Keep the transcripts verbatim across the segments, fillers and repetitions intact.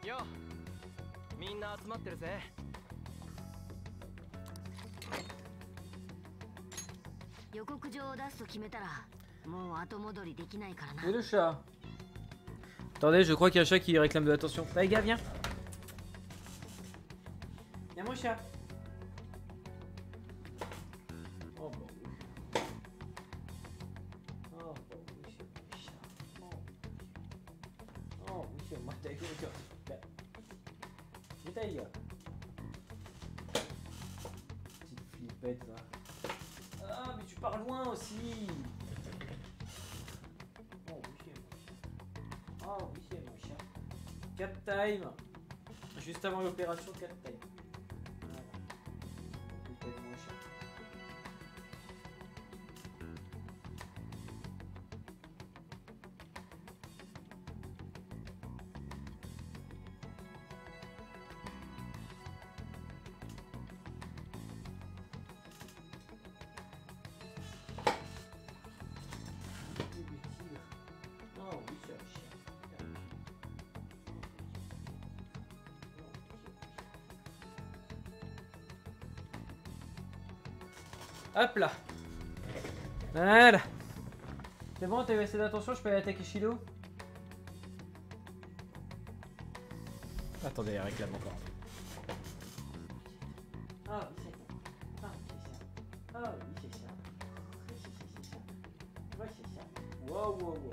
よ、みんな集まってるぜ。 予告状を出すと決めたらもう後戻りできないからな。 Et le chat. Attendez, je crois qu'il y a un chat qui réclame de l'attention. Allez gars, viens. Viens mon chat. Oh bon. Oh bon, monsieur mon chat. Oh, oh monsieur, moi t'as écouté quoi? Vite gars. Petite flippette ça. Ah mais tu pars loin aussi. Oh monsieur mon chat. Oh monsieur mon chat. quatre time. Juste avant l'opération quatre time. Voilà. Peut-être mon chat. Hop là. Voilà. C'est bon, t'as eu assez d'attention, je peux aller attaquer Shido. Attendez, elle réclame encore. Ah oui, c'est ça. Ah oui, c'est ça. Ah oui, c'est ça. C'est ça. Ouais, c'est ça. Wow, wow, wow.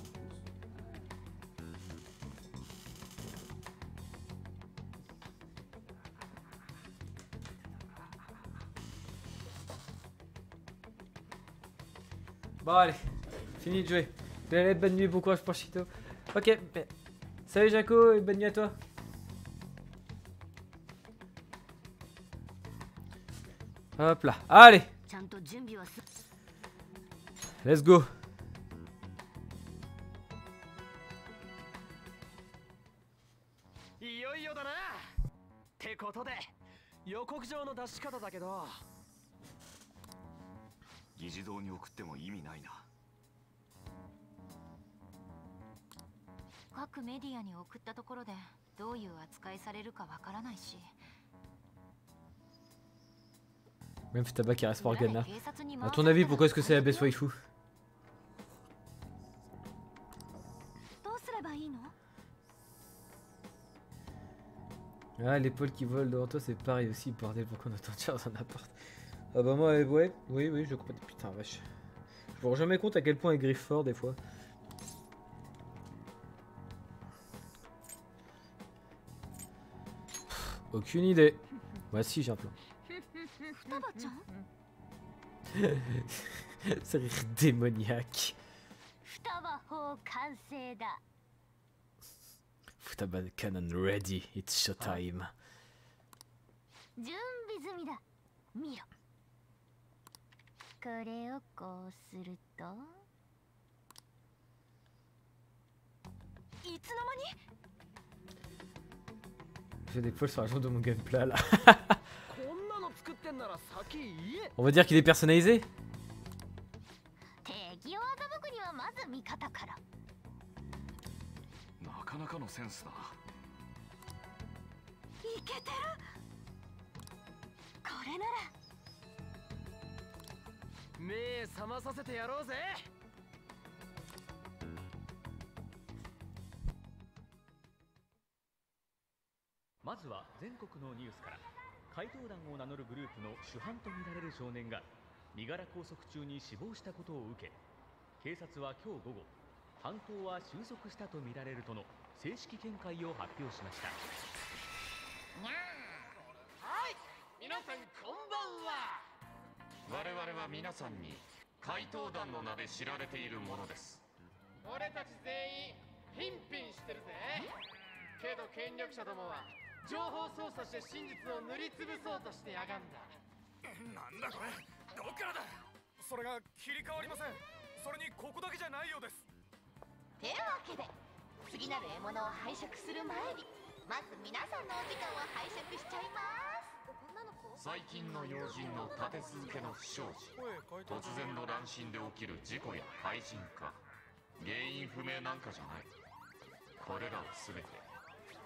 Bon allez, fini de jouer. Allez, bonne nuit, bon courage pour Chito. Ok, salut Jaco et bonne nuit à toi. Hop là, allez. Let's go. Même Futaba qui reste Morgana. A ton avis, pourquoi est-ce que c'est la best waifu? Ah, l'épaule qui vole devant toi, c'est pareil aussi, bordel, pourquoi on entend tirer dans un appart? Ah bah moi, ouais, oui, oui, je crois. Putain, vache. Je me rends jamais compte à quel point elle griffe fort des fois. Pff, aucune idée. Bah si, j'ai un plan. Ce rire démoniaque. Futaba cannon ready, it's showtime. J'ai des poils sur la jambe de mon gameplay là. On va dire qu'il est personnalisé.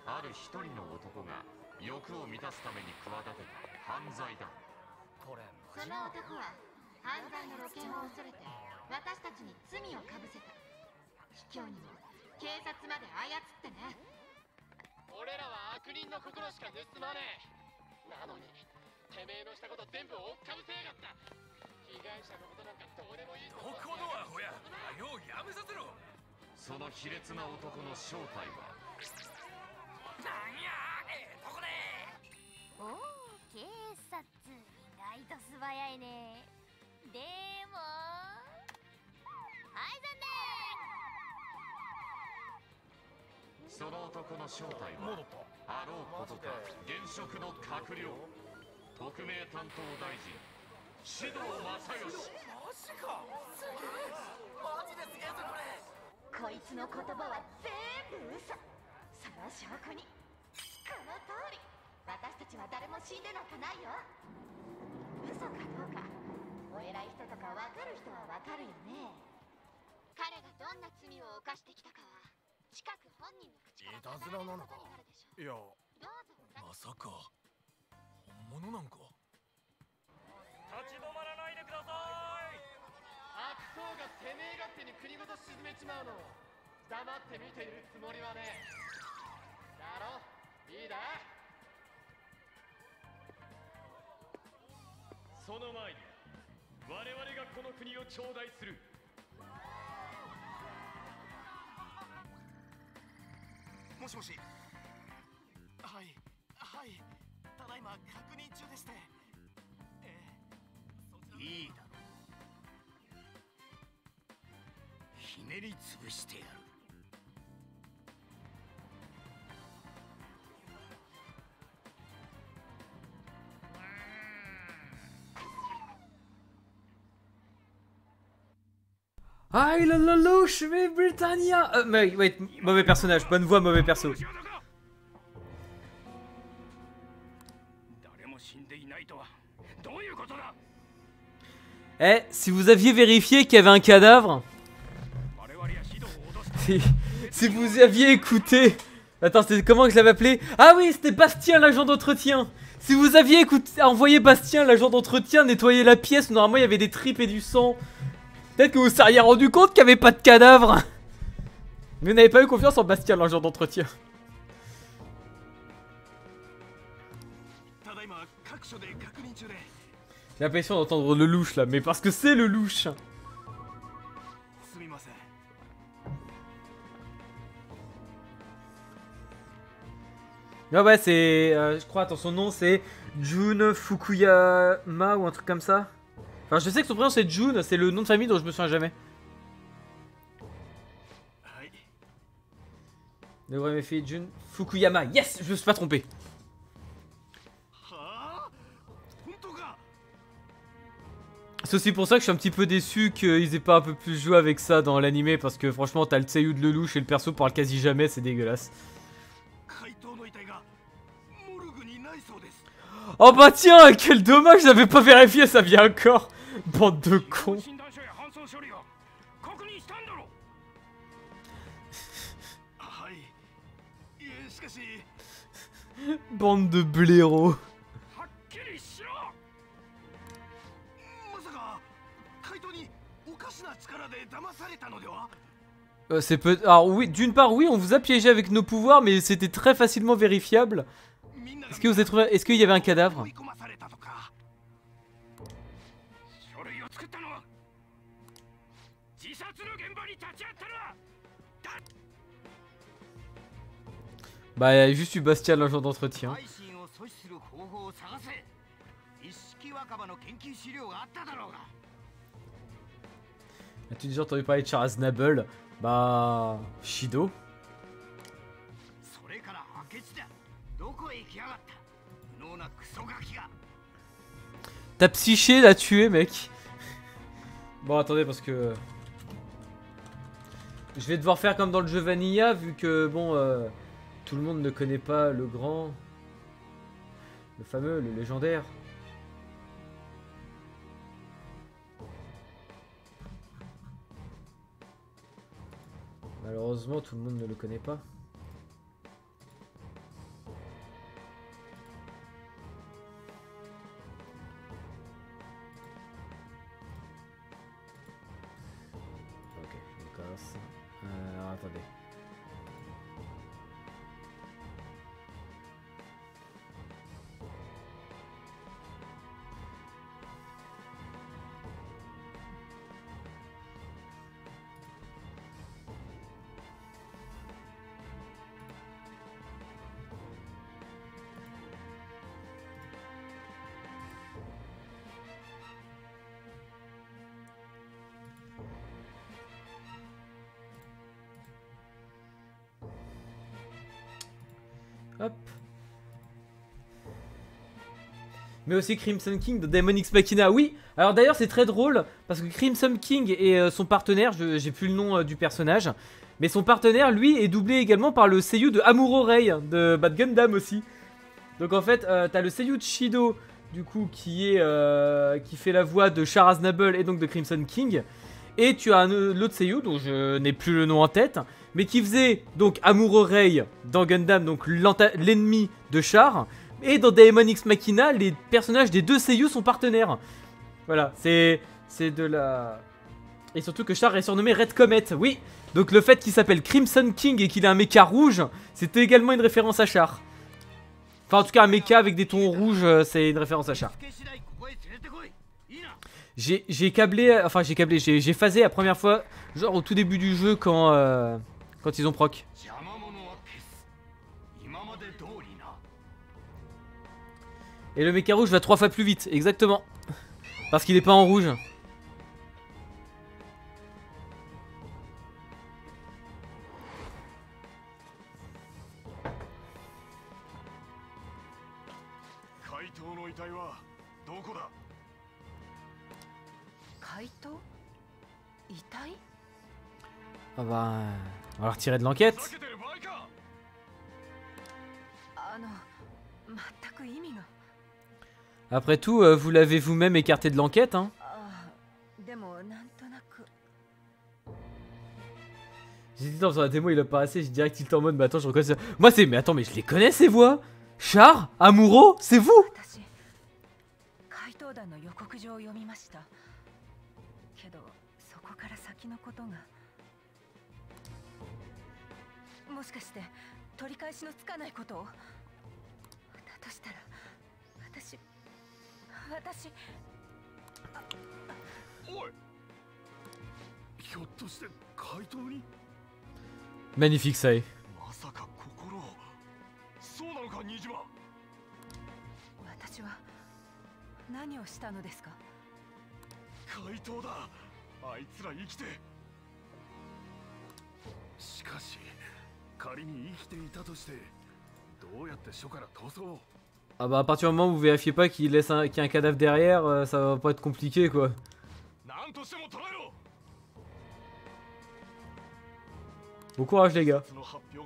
ある一人の男が欲を満たすために企てた犯罪だ。 これその男は犯罪の露見を恐れて私たちに罪をかぶせた。卑怯にも警察まで操ってね。 俺らは悪人の心しか盗まねえ。なのにてめえのしたこと全部追っかぶせやがった。被害者のことなんかどうでもいいと思って。 このアホや、ようやめさせろ。 その卑劣な男の正体はなんやええとこで。 おお、警察意外と素早いね。でもはい残念。 その男の正体はあろうことか現職の閣僚特命担当大臣獅童正義。 マジか、すげえ、マジですげえぞこれ。 こいつの言葉は全部嘘。その証拠にこの通り私たちは誰も死んでなんかないよ。嘘かどうかお偉い人とか分かる人は分かるよね。彼がどんな罪を犯してきたかは近く本人の口からいたずらなのか。いや、 どうぞまさか本物なんか。 立ち止まらないでください。 悪党がてめえ勝手に国ごと沈めちまうのを黙って見ているつもりはねえだろ。いいだ。 その前に我々がこの国を頂戴する。 もしもし。はいはい、ただいま確認中でして。ええ、いいだろう。ひねり潰してやる。 Ah, il a la louche, mais Britannia. Euh, mais, wait, mauvais personnage, bonne voix, mauvais perso. Eh, si vous aviez vérifié qu'il y avait un cadavre, si, si vous aviez écouté... Attends, c'était comment que je l'avais appelé? Ah oui, c'était Bastien, l'agent d'entretien. Si vous aviez écouté, envoyé Bastien, l'agent d'entretien, nettoyer la pièce où normalement il y avait des tripes et du sang, peut-être que vous vous seriez rendu compte qu'il n'y avait pas de cadavre. Mais vous n'avez pas eu confiance en Bastien, l'agent d'entretien. J'ai l'impression d'entendre le louche là, mais parce que c'est le louche. Ah ouais, c'est... Euh, je crois, attends, son nom c'est Jun Fukuyama ou un truc comme ça. Enfin, je sais que son prénom c'est Jun, c'est le nom de famille dont je me souviens jamais. Le vrai méfie, Jun Fukuyama. Yes, je me suis pas trompé. C'est aussi pour ça que je suis un petit peu déçu qu'ils aient pas un peu plus joué avec ça dans l'animé, parce que franchement, t'as le Tseyu de Lelouch et le perso parle quasi jamais, c'est dégueulasse. Oh bah tiens, quel dommage, j'avais pas vérifié, ça vient encore. Bande de cons. Bande de blaireaux. Euh, c'est peut... Alors oui, d'une part oui, on vous a piégé avec nos pouvoirs, mais c'était très facilement vérifiable. Est-ce que vous avez trouvé... Est-ce qu'il y avait un cadavre? Bah, il y a juste eu Bastien, l'agent d'entretien. As-tu déjà entendu parler de Charles Aznable? Bah... Shido. Ta psyché l'a tué, mec. Bon, attendez, parce que... Je vais devoir faire comme dans le jeu Vanilla, vu que, bon... Euh, tout le monde ne connaît pas le grand... Le fameux, le légendaire... Malheureusement, tout le monde ne le connaît pas. Hop. Mais aussi Crimson King de Daemon X Machina. Oui, alors d'ailleurs c'est très drôle parce que Crimson King et euh, son partenaire, je j'ai plus le nom euh, du personnage, mais son partenaire lui est doublé également par le seiyuu de Amuro Rei de Bad Gundam aussi. Donc en fait euh, t'as le seiyuu de Shido du coup qui est euh, qui fait la voix de Char Aznable et donc de Crimson King, et tu as l'autre seiyuu dont je n'ai plus le nom en tête, mais qui faisait donc Amuro Rei dans Gundam, donc l'ennemi de Char. Et dans Daemon X Machina, les personnages des deux seiyuu sont partenaires. Voilà, c'est c'est de la... Et surtout que Char est surnommé Red Comet, oui. Donc le fait qu'il s'appelle Crimson King et qu'il a un mecha rouge, c'est également une référence à Char. Enfin en tout cas un mecha avec des tons rouges, c'est une référence à Char. J'ai j'ai câblé, enfin j'ai câblé, j'ai phasé la première fois, genre au tout début du jeu quand, euh, quand ils ont proc. Et le mecha rouge va trois fois plus vite, exactement. Parce qu'il est pas en rouge. Ah bah... On va leur tirer de l'enquête. Après tout, euh, vous l'avez vous-même écarté de l'enquête, hein. J'ai dit dans la démo, il a pas assez, j'ai direct tilté en mode, mais attends, je reconnais ça. Moi c'est, mais attends, mais je les connais ces voix. Char, Amuro, c'est vous. Magnifique ça est. Ah bah à partir du moment où vous vérifiez pas qu'il laisse un, qu'il y a un cadavre derrière, euh, ça va pas être compliqué quoi. Bon courage les gars.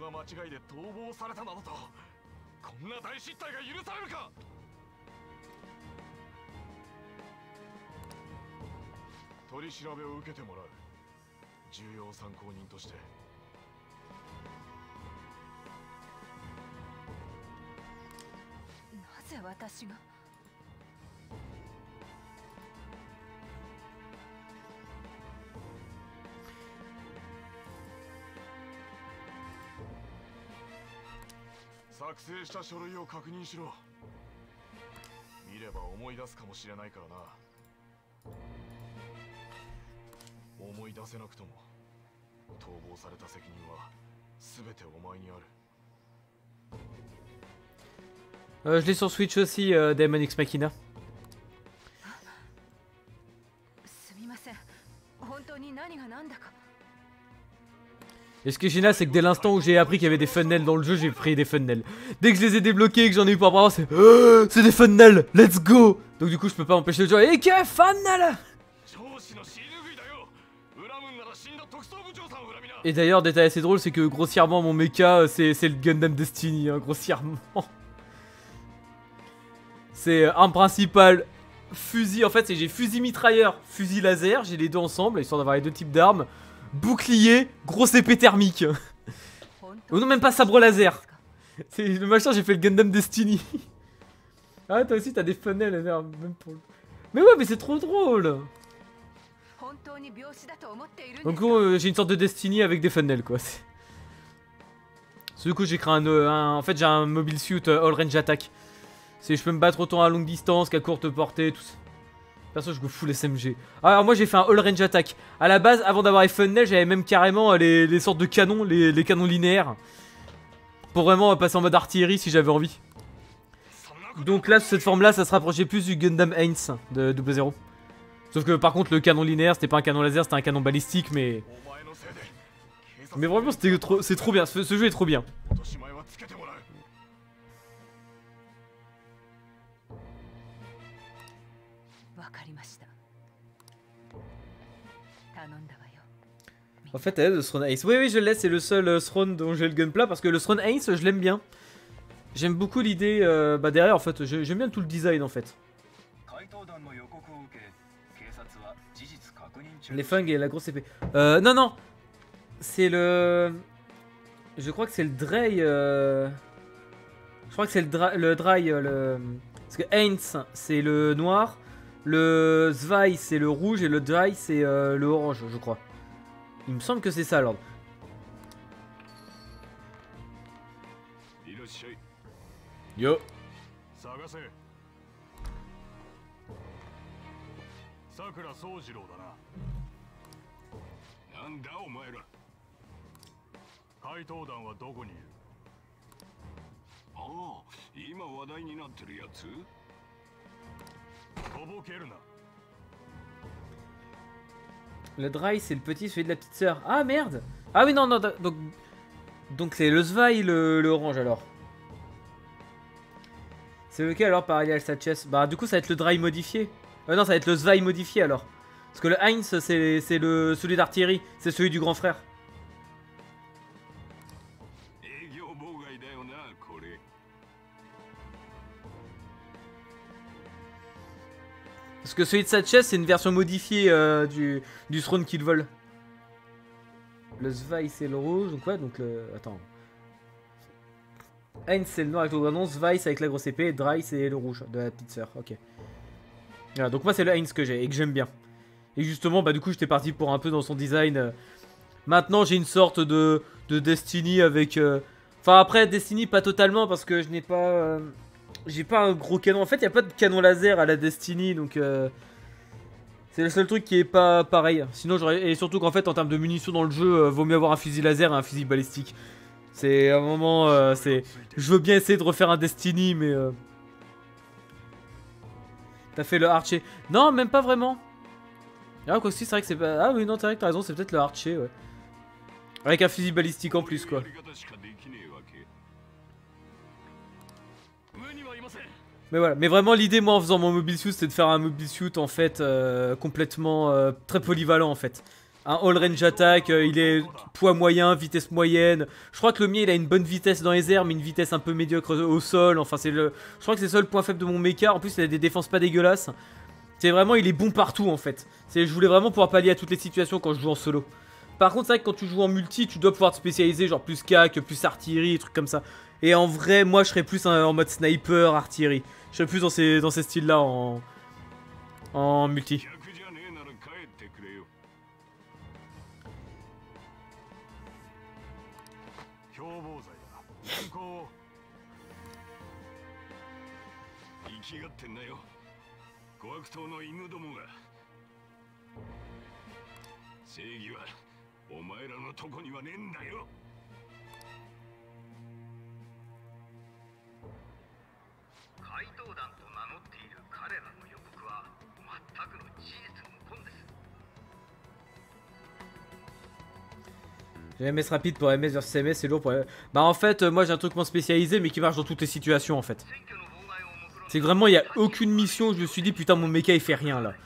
Euh, je l'ai sur Switch aussi, euh, Daemon X Machina. Et ce qui est génial, c'est que dès l'instant où j'ai appris qu'il y avait des funnels dans le jeu, j'ai pris des funnels. Dès que je les ai débloqués et que j'en ai eu pour apprendre, c'est oh, c'est des funnels, let's go. Donc du coup, je peux pas empêcher de jouer. Et que funnel. Et d'ailleurs, détail assez drôle, c'est que grossièrement, mon mecha, c'est le Gundam Destiny, hein, grossièrement. C'est arme principale, fusil, en fait j'ai fusil mitrailleur, fusil laser, j'ai les deux ensemble, histoire d'avoir les deux types d'armes. Bouclier, grosse épée thermique. Oh non, même pas sabre laser. C'est le machin, j'ai fait le Gundam Destiny. Ah toi aussi t'as des funnels, merde, même pour le... Mais ouais mais c'est trop drôle. Donc euh, j'ai une sorte de Destiny avec des funnels quoi. Du coup j'ai créé un, un... En fait j'ai un mobile suit euh, all range attack. C'est je peux me battre autant à longue distance qu'à courte portée, tout ça. Perso je go full S M G. Alors moi j'ai fait un all range attack. À la base avant d'avoir les funnels j'avais même carrément les, les sortes de canons, les, les canons linéaires. Pour vraiment passer en mode artillerie si j'avais envie. Donc là sous cette forme là ça se rapprochait plus du Gundam Heinz de double zéro. Sauf que par contre le canon linéaire c'était pas un canon laser, c'était un canon balistique mais... Mais vraiment c'était trop, c'est trop bien, ce, ce jeu est trop bien. En fait, elle, le Throne Ace. Oui, oui, je l'ai, c'est le seul euh, Throne dont j'ai le gunpla parce que le Throne Ace, je l'aime bien. J'aime beaucoup l'idée. Euh, bah, derrière, en fait, j'ai- j'aime bien tout le design en fait. Les flingues et la grosse épée. Euh, non, non. C'est le. Je crois que c'est le Dray. Euh... Je crois que c'est le, dra... le Dry. euh, Le... Parce que Heinz, c'est le noir. Le Zwei, c'est le rouge. Et le Dry, c'est euh, le orange, je crois. Il me semble que c'est ça, l'ordre. Yo. 探せさくら宗次郎だな。 なんだお前ら。 怪盗団はどこにいる？ ああ、今話題になってるやつ。 とぼけるな。 Le Dry, c'est le petit, celui de la petite sœur. Ah merde. Ah oui, non, non, donc. Donc c'est le Zwei, le, le orange alors. C'est lequel alors par Ariel Satches? Bah, du coup, ça va être le Dry modifié. Euh, non, ça va être le Zwei modifié alors. Parce que le Heinz, c'est le celui d'artillerie. C'est celui du grand frère. Parce que celui de Satches, c'est une version modifiée euh, du, du Throne qu'il vole. Le Zwei, c'est le rouge. Donc, ouais, donc le. Attends. Heinz, c'est le noir avec le gros nom. Zwei, c'est avec la grosse épée. Et Dry, c'est le rouge de la petite sœur. Ok. Voilà, donc, moi, c'est le Heinz que j'ai et que j'aime bien. Et justement, bah, du coup, j'étais parti pour un peu dans son design. Maintenant, j'ai une sorte de, de Destiny avec. Euh... Enfin, après, Destiny, pas totalement parce que je n'ai pas. Euh... J'ai pas un gros canon. En fait, il n'y a pas de canon laser à la Destiny, donc euh, c'est le seul truc qui est pas pareil. Sinon, j'aurais. Et surtout qu'en fait, en termes de munitions dans le jeu, euh, vaut mieux avoir un fusil laser et un fusil balistique. C'est un moment. Euh, c'est. Je veux bien essayer de refaire un Destiny, mais. Euh... T'as fait le Archer? Non, même pas vraiment. Ah, quoi, si, c'est vrai que c'est pas. Ah, oui, non, c'est vrai que t'as raison, c'est peut-être le Archer, ouais. Avec un fusil balistique en plus, quoi. Mais voilà, mais vraiment l'idée moi en faisant mon mobile suit c'était de faire un mobile suit en fait euh, complètement euh, très polyvalent en fait. Un all range attack, euh, il est poids moyen, vitesse moyenne. Je crois que le mien il a une bonne vitesse dans les airs mais une vitesse un peu médiocre au sol. Enfin c'est le, je crois que c'est le seul point faible de mon mecha. En plus il a des défenses pas dégueulasses. C'est vraiment il est bon partout en fait. C'est je voulais vraiment pouvoir pallier à toutes les situations quand je joue en solo. Par contre c'est vrai que quand tu joues en multi tu dois pouvoir te spécialiser genre plus C A C, plus artillerie, trucs comme ça. Et en vrai moi je serais plus en mode sniper, artillerie. Je serais plus dans ces, dans ces styles-là en, en multi. J'ai M S rapide pour M S versus M S, c'est lourd pour... Bah en fait, moi j'ai un truc moins spécialisé mais qui marche dans toutes les situations en fait. C'est que vraiment, il n'y a aucune mission où je me suis dit putain mon mecha il fait rien là.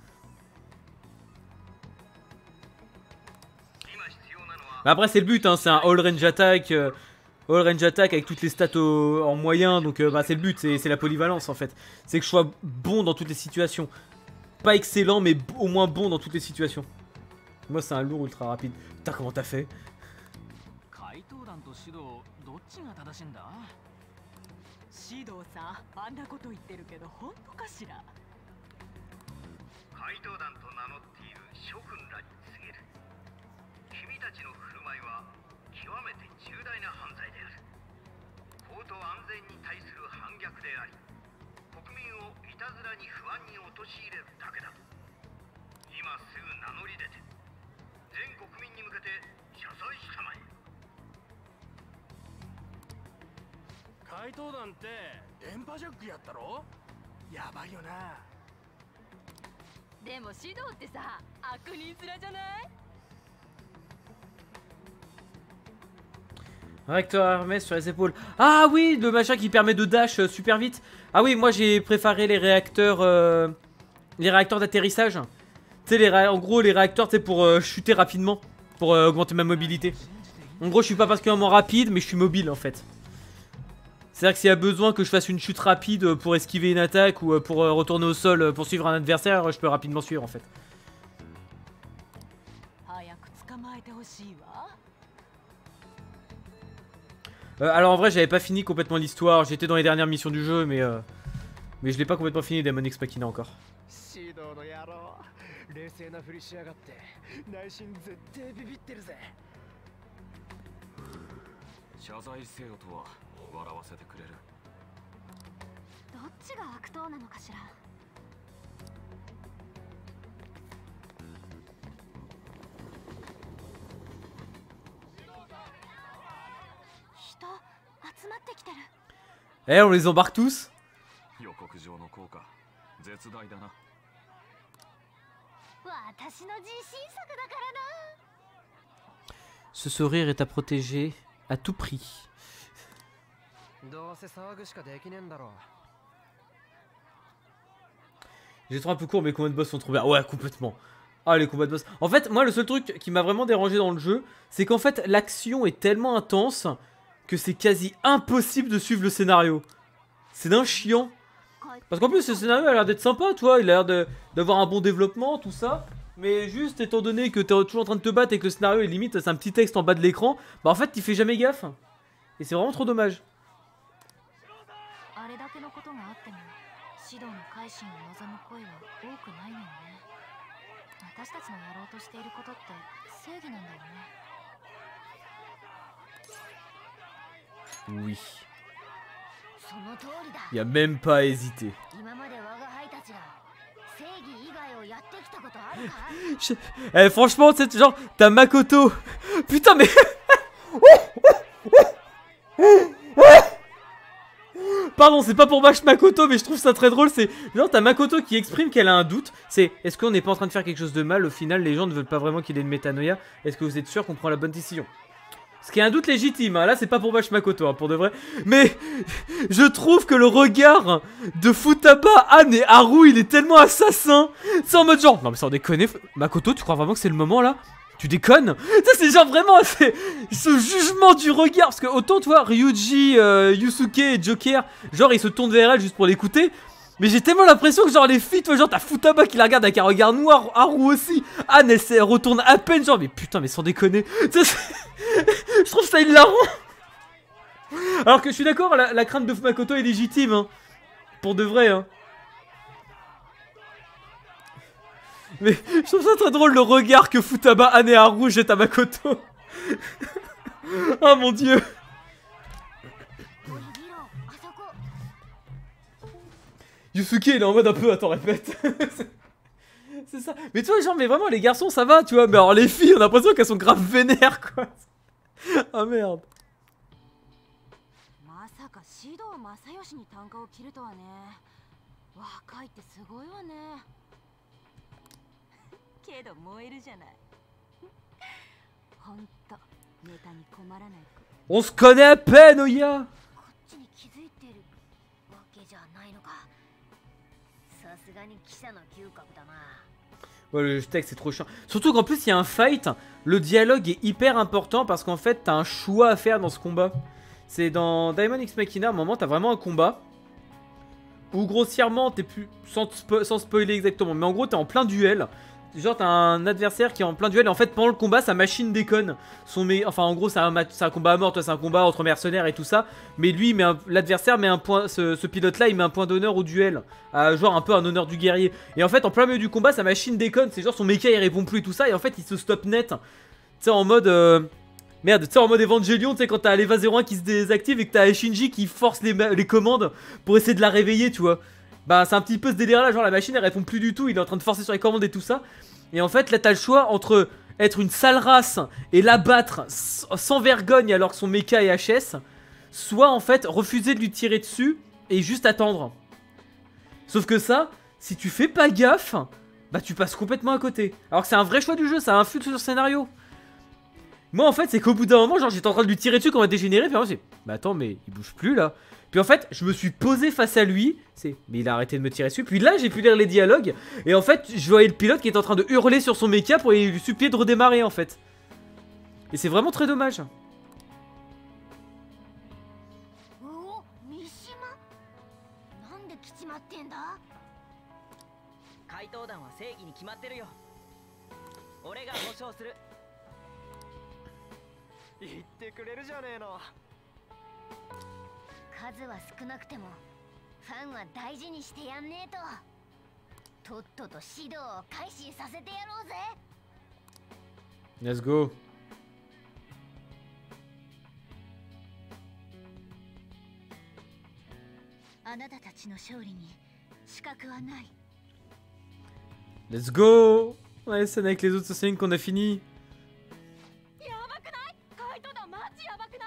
Mais après c'est le but, hein, c'est un all range attack. Euh, all range attack avec toutes les stats au, en moyen, donc euh, bah, c'est le but, c'est la polyvalence en fait. C'est que je sois bon dans toutes les situations. Pas excellent mais au moins bon dans toutes les situations. Moi c'est un lourd ultra rapide. Putain comment t'as fait? Réacteur Hermès sur les épaules. Ah oui, le machin qui permet de dash euh, super vite. Ah oui, moi j'ai préféré les réacteurs euh, les réacteurs d'atterrissage. Tu sais, les ré... en gros les réacteurs, tu sais, pour euh, chuter rapidement. pour euh, augmenter ma mobilité. En gros, je suis pas particulièrement rapide, mais je suis mobile en fait. C'est-à-dire que s'il y a besoin que je fasse une chute rapide pour esquiver une attaque ou pour euh, retourner au sol pour suivre un adversaire, je peux rapidement suivre en fait. Euh, alors en vrai, j'avais pas fini complètement l'histoire. J'étais dans les dernières missions du jeu, mais euh, mais je l'ai pas complètement fini Daemon X Machina encore. 謝罪せよとは笑わせてくれる。 どっちが悪党なのかしら。人集まってきてる。 Eh, on les embarque tous. 予告状の効果絶大だな。 私の自信作だからな。 Ce sourire est à protéger à tout prix. J'ai trouvé un peu court, mais les combats de boss sont trop bien. Ouais, complètement. Ah, les combats de boss. En fait, moi, le seul truc qui m'a vraiment dérangé dans le jeu, c'est qu'en fait, l'action est tellement intense que c'est quasi impossible de suivre le scénario. C'est d'un chiant. Parce qu'en plus, ce scénario a l'air d'être sympa, tu vois. Il a l'air d'avoir un bon développement, tout ça. Mais juste étant donné que t'es toujours en train de te battre et que le scénario est limite, c'est un petit texte en bas de l'écran, bah en fait, il fait jamais gaffe. Et c'est vraiment trop dommage. Oui. Il y a même pas à hésiter. Je... Eh, franchement, c'est genre, t'as Makoto. Putain, mais. Pardon, c'est pas pour bâcher Makoto, mais je trouve ça très drôle. C'est genre, t'as Makoto qui exprime qu'elle a un doute. C'est, est-ce qu'on n'est pas en train de faire quelque chose de mal? Au final, les gens ne veulent pas vraiment qu'il ait une métanoïa. Est-ce que vous êtes sûr qu'on prend la bonne décision? Ce qui est un doute légitime, hein. Là c'est pas pour bâcher Makoto, hein, pour de vrai. Mais je trouve que le regard de Futaba, Anne et Haru, il est tellement assassin. C'est en mode genre, non mais sans déconner, Makoto, tu crois vraiment que c'est le moment là? Tu déconnes? Ça c'est genre vraiment ce jugement du regard. Parce que autant tu vois, Ryuji, euh, Yusuke et Joker, genre ils se tournent vers elle juste pour l'écouter. Mais j'ai tellement l'impression que genre les filles, toi genre t'as Futaba qui la regarde avec un regard noir, Haru aussi, Anne elle, elle retourne à peine genre mais putain mais sans déconner. Je trouve ça hilarant. Alors que je suis d'accord, la, la crainte de Makoto est légitime hein. Pour de vrai hein. Mais je trouve ça très drôle le regard que Futaba, Anne et Haru jettent à Makoto. Oh mon dieu. Yusuke il est en mode un peu, attends répète. C'est ça. Mais tu vois genre mais vraiment les garçons ça va tu vois. Mais alors les filles on a l'impression qu'elles sont grave vénères quoi. Ah merde. On se connaît à peine Oya. Ouais, le texte c'est trop chiant. Surtout qu'en plus il y a un fight. Le dialogue est hyper important parce qu'en fait t'as un choix à faire dans ce combat. C'est dans Daemon X Machina, à un moment t'as vraiment un combat où grossièrement t'es plus sans, spo sans spoiler exactement, mais en gros t'es en plein duel. Genre t'as un adversaire qui est en plein duel et en fait pendant le combat sa machine déconne. Son mé... Enfin en gros c'est un, un combat à mort, toi c'est un combat entre mercenaires et tout ça. Mais lui l'adversaire met un point, ce, ce pilote là il met un point d'honneur au duel. Euh, genre un peu un honneur du guerrier. Et en fait en plein milieu du combat sa machine déconne. C'est genre son méca il répond plus et tout ça. Et en fait il se stop net. Tu sais en mode... Euh... Merde, tu sais en mode Evangelion, tu sais quand t'as l'Eva zéro un qui se désactive et que t'as Shinji qui force les, les commandes pour essayer de la réveiller tu vois. Bah c'est un petit peu ce délire là, genre la machine elle répond plus du tout, il est en train de forcer sur les commandes et tout ça. Et en fait là t'as le choix entre être une sale race et l'abattre sans vergogne alors que son mecha est H S, soit en fait refuser de lui tirer dessus et juste attendre. Sauf que ça, si tu fais pas gaffe, bah tu passes complètement à côté. Alors que c'est un vrai choix du jeu, ça influe sur le scénario. Moi en fait c'est qu'au bout d'un moment genre j'étais en train de lui tirer dessus quand on a dégénéré, puis moi j'ai bah attends mais il bouge plus là. Puis en fait je me suis posé face à lui, c'est mais il a arrêté de me tirer dessus, puis là j'ai pu lire les dialogues, et en fait je voyais le pilote qui était en train de hurler sur son mecha pour lui supplier de redémarrer en fait. Et c'est vraiment très dommage. うお、三島。なんで来ちまってんだ。 怪盗団は正義に決まってるよ。俺が保証する。 言ってくれるじゃねえの。 数は少なくてもファンは大事にしてやんねえと。とっとと指導を開始させてやろうぜ。 Let's go. あなたたちの勝利に資格はない。 Let's go. Ouais, scène avec les autres Saiyans qu'on a fini. やばくない？怪盗団マジやばくない？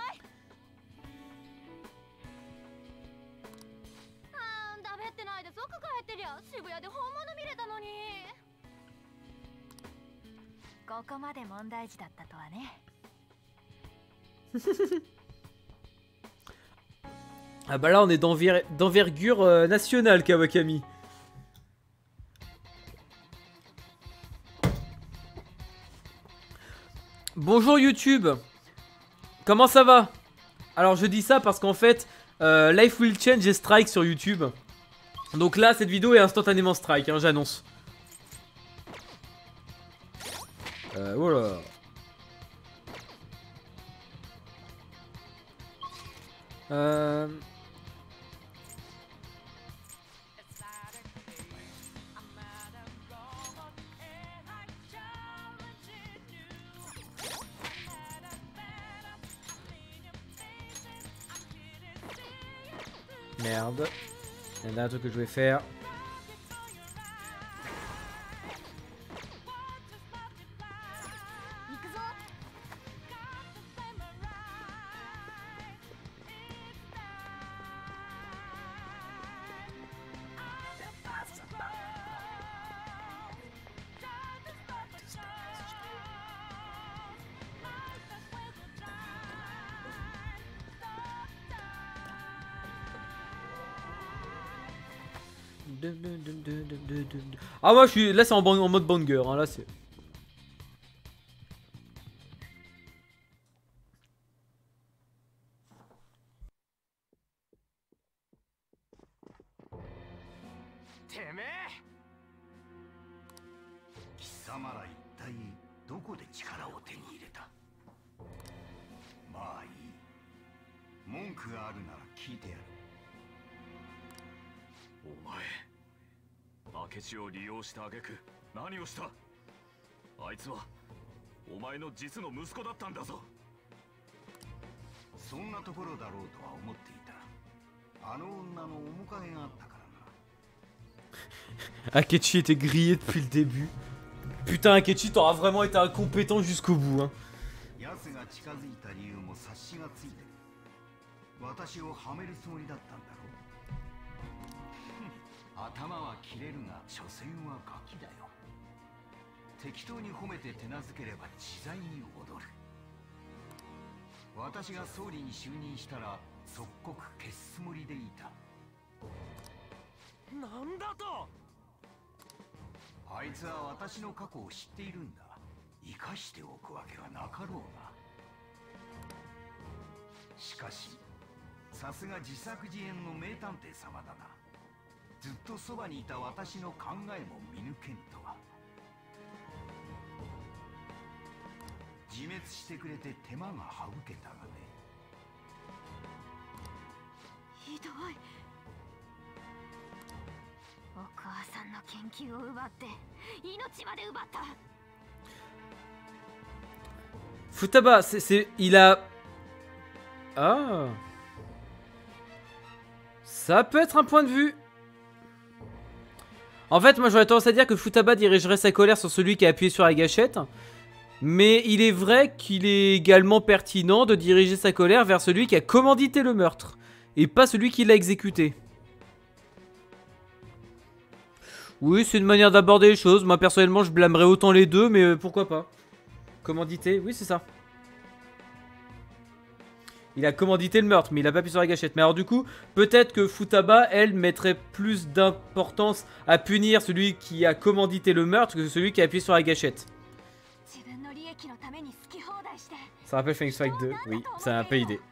あー、だべってないで即帰ってりゃ渋谷で本物見れたのに。ここまで問題児だったとはね。 Ah bah là on est d'enver- d'envergure euh, nationale Kawakami. Bonjour YouTube. Comment ça va? Alors je dis ça parce qu'en fait euh, Life will change et strike sur YouTube. Donc là cette vidéo est instantanément strike hein, j'annonce. Euh, voilà. Euh... Merde. Il y en a un truc que je vais faire. Ah moi je suis là c'est en, ban- en mode banger hein, là c'est てめえ。貴様ら一体どこで力を手に入れた？まあいい。文句があるなら聞いてやる。 お前明智を利用した挙句何をした？あいつはお前の実の息子だったんだぞ。 そんなところだろうとは思っていた。あの女の面影があったからな。 Akechi était grillé depuis le début. Putain Akechi t'auras vraiment été incompétent jusqu'au bout hein. 奴が近づいた理由も察しがついてる。私をはめるつもりだったんだろう。頭は切れるが所詮はガキだよ。適当に褒めて手なずければ自在に踊る。私が総理に就任したら即刻消すつもりでいた。なんだと？あいつは私の過去を知っているんだ。生かしておくわけはなかろうが。しかしさすが自作自演の名探偵様だな。ずっとそばにいた私の考えも見抜けんとは。自滅してくれて手間が省けたがね。 ひどい。お母さんの研究を奪って命まで奪った。 Futaba, c'est, c'est, il a... Ah. Ça peut être un point de vue. En fait, moi j'aurais tendance à dire que Futaba dirigerait sa colère sur celui qui a appuyé sur la gâchette. Mais il est vrai qu'il est également pertinent de diriger sa colère vers celui qui a commandité le meurtre. Et pas celui qui l'a exécuté. Oui, c'est une manière d'aborder les choses. Moi personnellement je blâmerais autant les deux, mais euh, pourquoi pas. Commandité, oui c'est ça. Il a commandité le meurtre, mais il a pas appuyé sur la gâchette. Mais alors du coup, peut-être que Futaba, elle, mettrait plus d'importance à punir celui qui a commandité le meurtre que celui qui a appuyé sur la gâchette. 自分の利益のために好き放題して Ça rappelle Phoenix Fight deux. Oui, c'est un peu idée.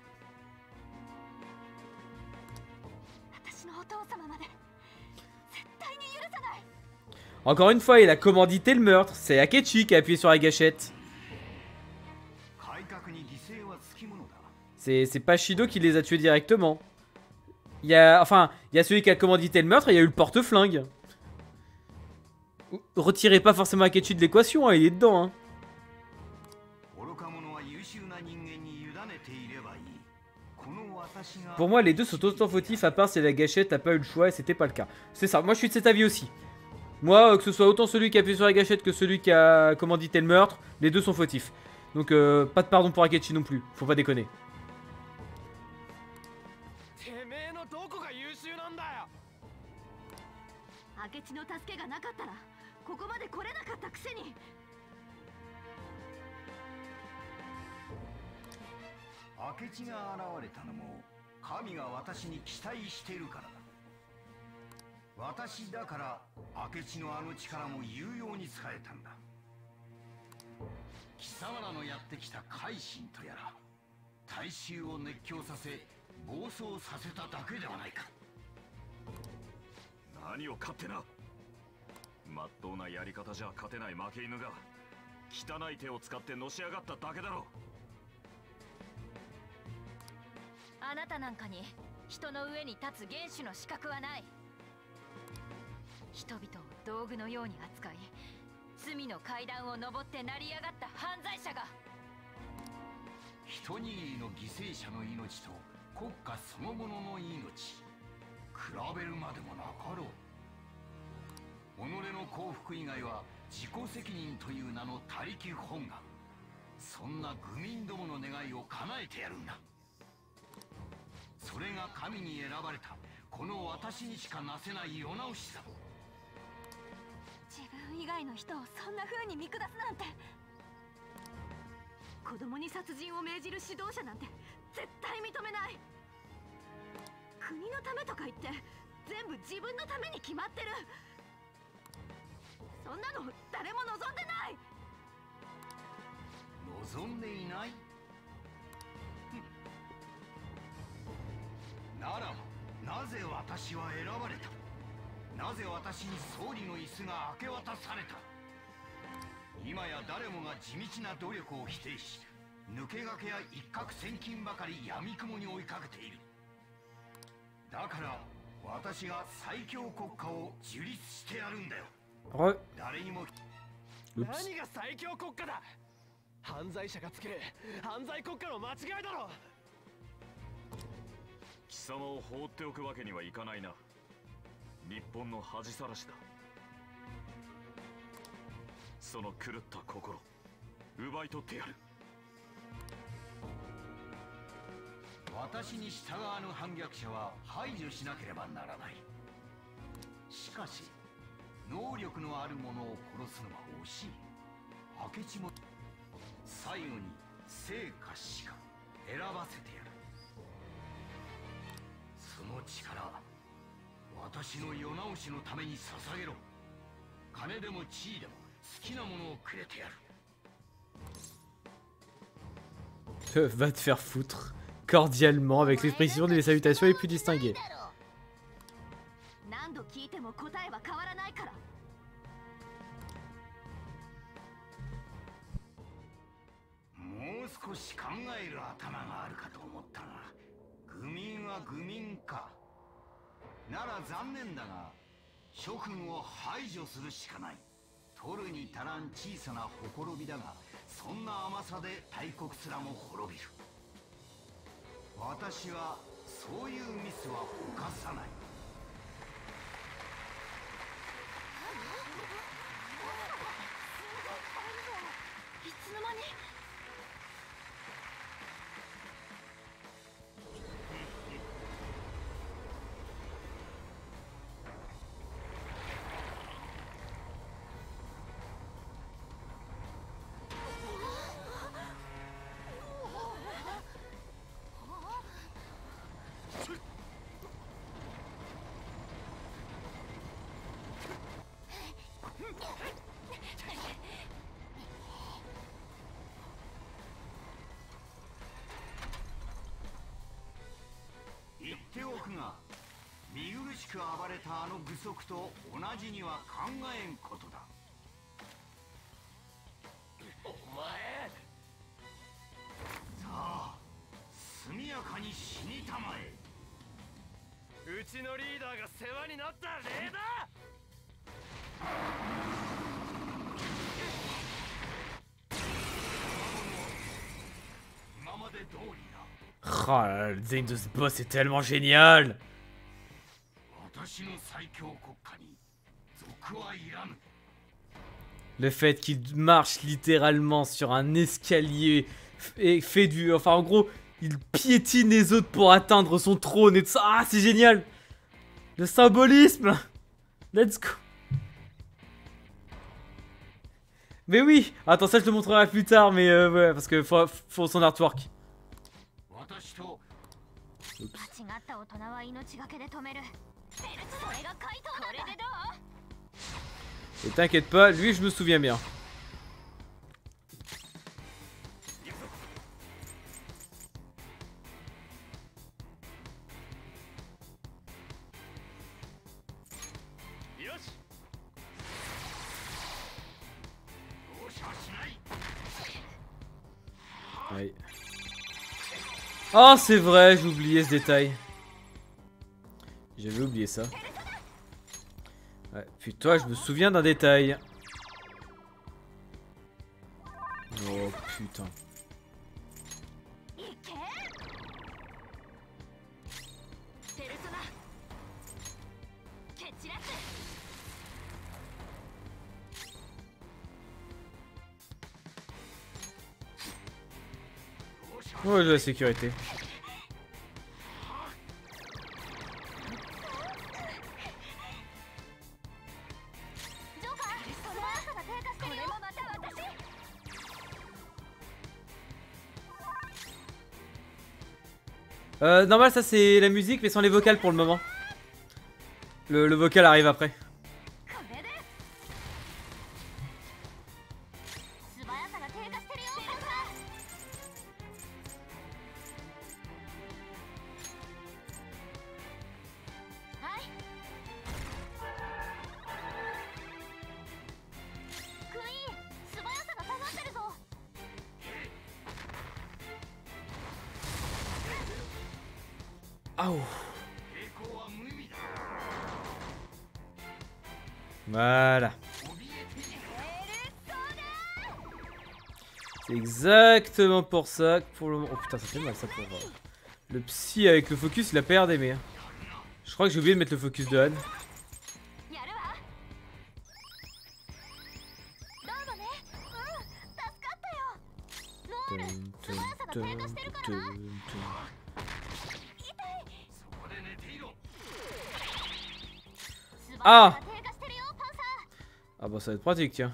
私のお父様まで絶対に許さない。 Encore une fois, il a commandité le meurtre. C'est Akechi qui a appuyé sur la gâchette. C'est c'est pas Shido qui les a tués directement. Il y a, enfin, il y a celui qui a commandité le meurtre et il y a eu le porte-flingue. Retirez pas forcément Akechi de l'équation, hein, il est dedans. Hein. Pour moi, les deux sont autant fautifs à part si la gâchette n'a pas eu le choix et c'était pas le cas. C'est ça, moi je suis de cet avis aussi. Moi, que ce soit autant celui qui a appuyé sur la gâchette que celui qui a commandité le meurtre, les deux sont fautifs. Donc euh, pas de pardon pour Akechi non plus, faut pas déconner. 明智の助けがなかったらここまで来れなかったくせに。 明智が現れたのも神が私に期待しているからだ。私だから明智のあの力も有用に使えたんだ。貴様らのやってきた改心とやら大衆を熱狂させ暴走させただけではないか。 何を勝手な。まっとうなやり方じゃ勝てない負け犬が汚い手を使ってのし上がっただけだろう。 あなたなんかに人の上に立つ元首の資格はない。人々を道具のように扱い罪の階段を上って成り上がった犯罪者が。 一握りの犠牲者の命と国家そのものの命比べるまでもなかろう。己の幸福以外は自己責任という名の他力本願。そんな愚民どもの願いを叶えてやるんだ。それが神に選ばれたこの私にしかなせない世直しだ。 自分以外の人をそんな風に見下すなんて。子供に殺人を命じる指導者なんて絶対認めない。国のためとか言って全部自分のために決まってる。そんなの誰も望んでない。 望んでいないならなぜ私は選ばれた。なぜ私に総理の椅子が明け渡された。今や誰もが地道な努力を否定し抜け駆けや一攫千金ばかり闇雲に追いかけている。だから私が最強国家を樹立してやるんだよ。誰にも。 何が最強国家だ。犯罪者が作る犯罪国家の間違いだろ。 貴様を放っておくわけにはいかないな。日本の恥さらしだ。その狂った心奪い取ってやる。 私に従わぬ反逆者は排除しなければならない。しかし能力のある者を殺すのは惜しい。明智も最後に生か死か選ばせてやる。その力私の世直しのために捧げろ。金でも地位でも好きなものをくれてやる。 Va te faire foutre. Cordialement, avec l'expression et les salutations les plus distinguées. 何度聞いても答えは変わらないから。 もう少し考える頭があるかと思ったが、愚民は愚民か。なら残念だが諸君を排除するしかない。取るに足らん小さなほころびだが、そんな甘さで大国すらも滅びる。私はそういうミスは犯さない。 いつの間に。 見苦しく暴れたあの具足と同じには考えんことだ。 お前さあ速やかに死にたまえ。 うちのリーダーが世話になった礼だ。 今まで通りだ。 Oh là là, le design de ce boss est tellement génial. 私の最強国家に賊はいらぬ。 Le fait qu'il marche littéralement sur un escalier et fait du... Enfin en gros, il piétine les autres pour atteindre son trône et tout ça. Ah, c'est génial. Le symbolisme. Let's go. Mais oui. Attends, ça je te montrerai plus tard, mais euh, ouais, parce que faut, faut son artwork. 私と間違った大人は命がけで止める。それが怪盗だ。これでどう？ Et t'inquiète pas, lui je me souviens bien. Ouais. Oh c'est vrai, j'ai oublié ce détail. J'avais oublié ça. Ouais, puis toi, je me souviens d'un détail. Oh putain. Oh, j'ai la sécurité. Euh, normal, ça c'est la musique, mais sans les vocales pour le moment. Le, le vocal arrive après. Oh. Voilà. C'est exactement pour ça que pour le moment... Oh putain, ça fait mal ça pour... Euh... Le psy avec le focus, il a pas l'air d'aimer. Hein. Je crois que j'ai oublié de mettre le focus de Han. Ah! Ah bah ça va être pratique, tiens.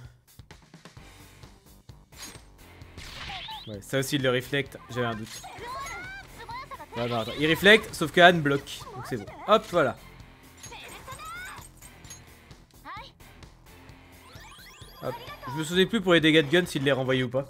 Ouais, ça aussi il le reflect, j'avais un doute. Non, non, attends, il reflect, sauf que Han bloque. Donc c'est bon. Hop, voilà. Hop. Je me souviens plus pour les dégâts de gun s'il les renvoyait ou pas.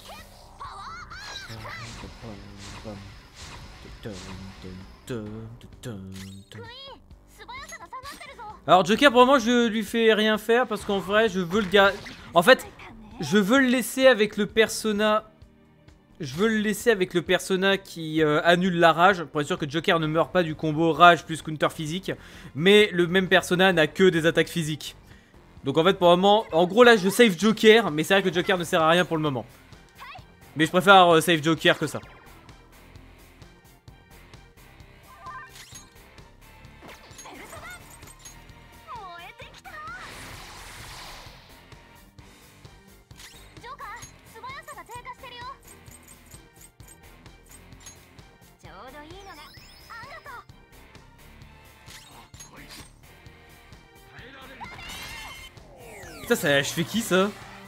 Alors Joker pour le moment je lui fais rien faire parce qu'en vrai je veux le gars. En fait je veux le laisser avec le persona. Je veux le laisser avec le persona qui euh, annule la rage pour être sûr que Joker ne meurt pas du combo rage plus counter physique. Mais le même persona n'a que des attaques physiques. Donc en fait pour le moment, en gros là je save Joker, mais c'est vrai que Joker ne sert à rien pour le moment. Mais je préfère euh, save Joker que ça. Putain, ça, je fais qui ça?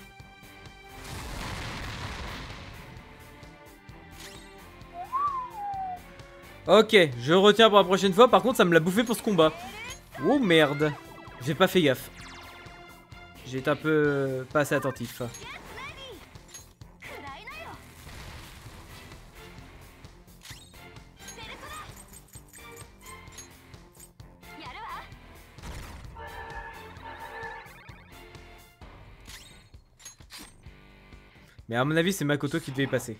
Ok, je retiens pour la prochaine fois. Par contre, ça me l'a bouffé pour ce combat. Oh merde. J'ai pas fait gaffe. J'étais un peu euh, pas assez attentif. Mais à mon avis, c'est Makoto qui devait y passer.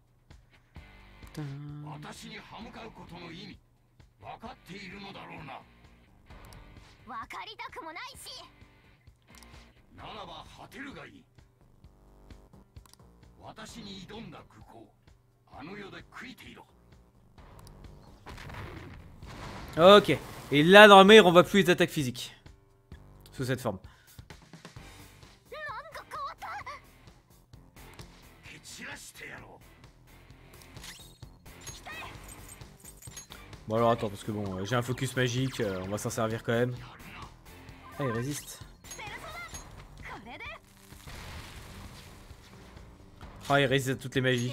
私に歯向かうことの意味分かっているのだろうな。 分かりたくもないし。 ならば果てるがいい。私に挑んだ愚行、あの世で悔いていろ。 Ok. Et là, normalement, il renvoie plus les attaques physiques. Sous cette forme. Bon alors attends, parce que bon, j'ai un focus magique, euh, on va s'en servir quand même. Ah, il résiste. Ah, il résiste à toutes les magies.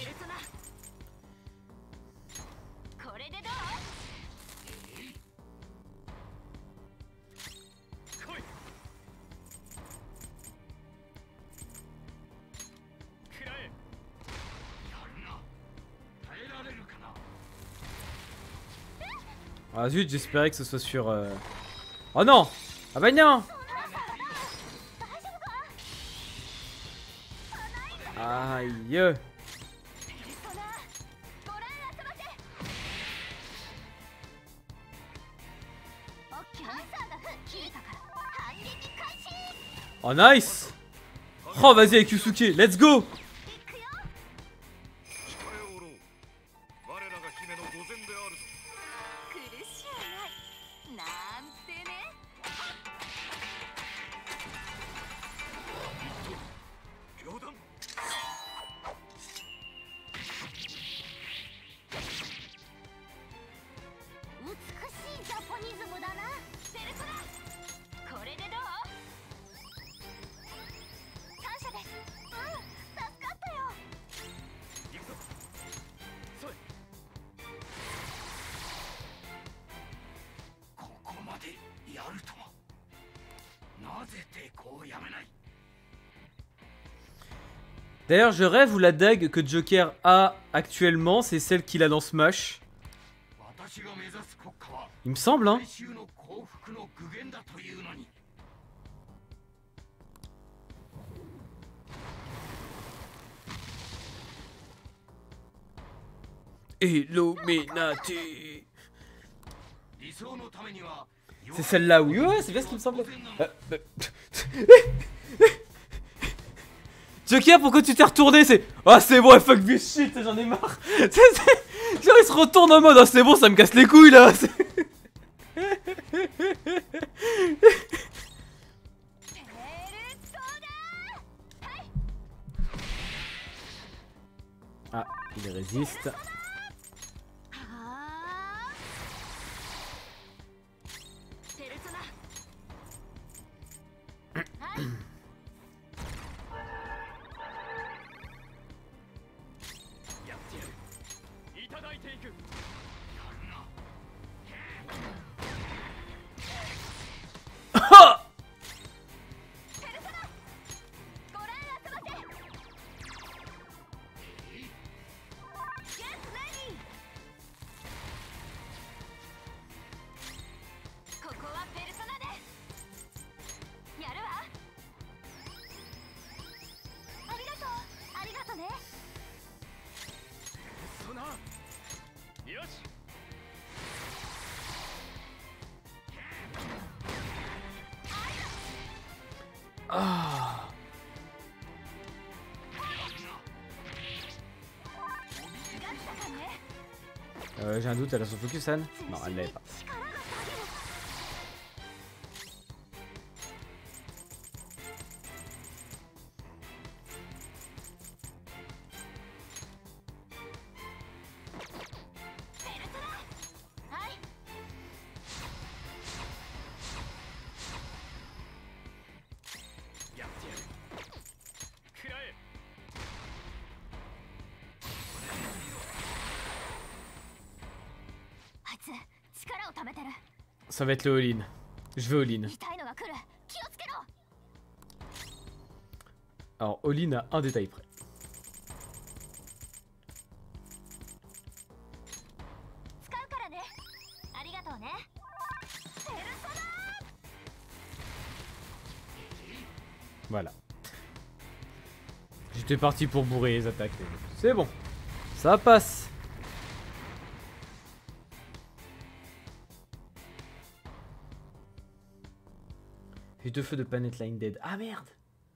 Ah zut, j'espérais que ce soit sur... Euh... Oh non! Ah bah non! Aïe! Oh nice! Oh vas-y avec Yusuke, let's go! D'ailleurs, je rêve où la dague que Joker a actuellement, c'est celle qu'il a dans Smash. Il me semble, hein. Illuminati. C'est celle-là, oui, ouais, c'est bien ce qui me semblait. Euh, euh... Joker, pourquoi tu t'es retourné? C'est... Ah, c'est bon, fuck this shit, j'en ai marre. C'est, c'est... Genre, il se retourne en mode, ah, c'est bon, ça me casse les couilles, là. Ah, il résiste. Ah. Euh, j'ai un doute, elle a son focus, Anne? Non, elle l'avait pas. Ça va être le all-in. Je veux all-in. Alors, all-in à un détail près. Voilà. J'étais parti pour bourrer les attaques. C'est bon. Ça passe. J'ai deux feux de Planet Line Dead. Ah merde.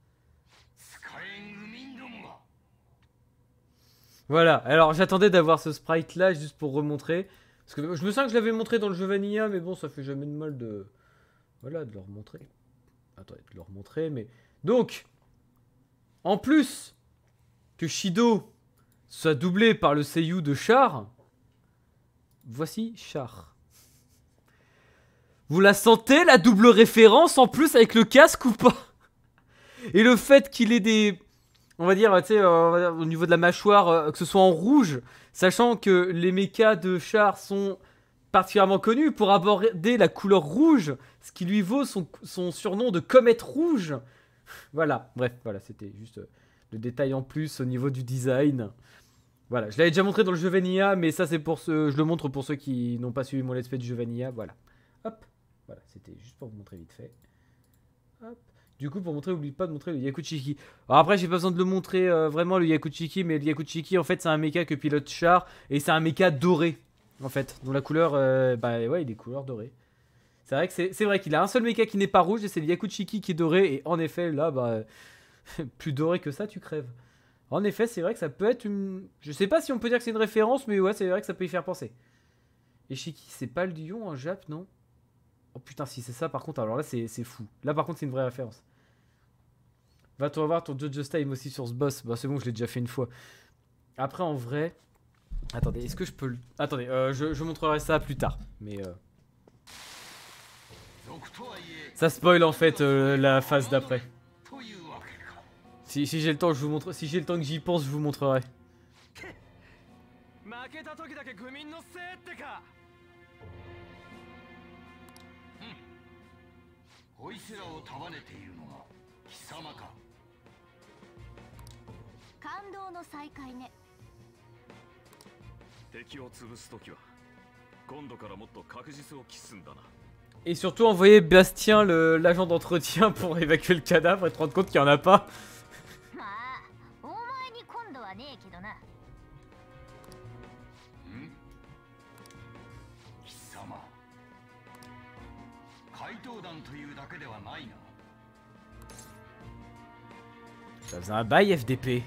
Voilà, alors j'attendais d'avoir ce sprite là juste pour remontrer. Parce que je me sens que je l'avais montré dans le jeu Vanilla, mais bon, ça fait jamais de mal de... Voilà, de le remontrer. Attendez, de le remontrer, mais... Donc, en plus que Shido soit doublé par le seiyuu de Char, voici Char. Vous la sentez, la double référence, en plus avec le casque ou pas? Et le fait qu'il ait des... On va dire, tu sais, euh, au niveau de la mâchoire, euh, que ce soit en rouge, sachant que les mechas de Char sont particulièrement connus pour aborder la couleur rouge, ce qui lui vaut son, son surnom de comète rouge. Voilà, bref, voilà, c'était juste euh, le détail en plus au niveau du design. Voilà, je l'avais déjà montré dans le jeu Vanilla, mais ça c'est pour ceux, je le montre pour ceux qui n'ont pas suivi mon let's play du jeu Vanilla, voilà. Hop, voilà, c'était juste pour vous montrer vite fait. Hop. Du coup, pour montrer, n'oublie pas de montrer le Yakuchiki. Alors après, j'ai pas besoin de le montrer euh, vraiment le Yakuchiki, mais le Yakuchiki, en fait, c'est un mecha que pilote Char, et c'est un mecha doré, en fait. Donc la couleur, euh, bah ouais, il est couleur dorée. C'est vrai que c'est vrai qu'il a un seul mecha qui n'est pas rouge, et c'est le Yakuchiki qui est doré, et en effet, là, bah, plus doré que ça, tu crèves. En effet, c'est vrai que ça peut être une... Je sais pas si on peut dire que c'est une référence, mais ouais, c'est vrai que ça peut y faire penser. Et Shiki, c'est pas le lion en Jap, non? Oh putain, si c'est ça, par contre, alors là, c'est fou. Là, par contre, c'est une vraie référence. Va toi voir ton Jojo's Time aussi sur ce boss. Bah, c'est bon, je l'ai déjà fait une fois. Après, en vrai... Attendez, est-ce que je peux le... Attendez, euh, je, je montrerai ça plus tard. Mais... Euh... Ça spoil, en fait, euh, la phase d'après. Si, si j'ai le temps, je vous montre... Si j'ai le temps que j'y pense, je vous montrerai. Et surtout envoyer Bastien, l'agent d'entretien, pour évacuer le cadavre et te rendre compte qu'il n'y en a pas. Ça faisait un bail F D P.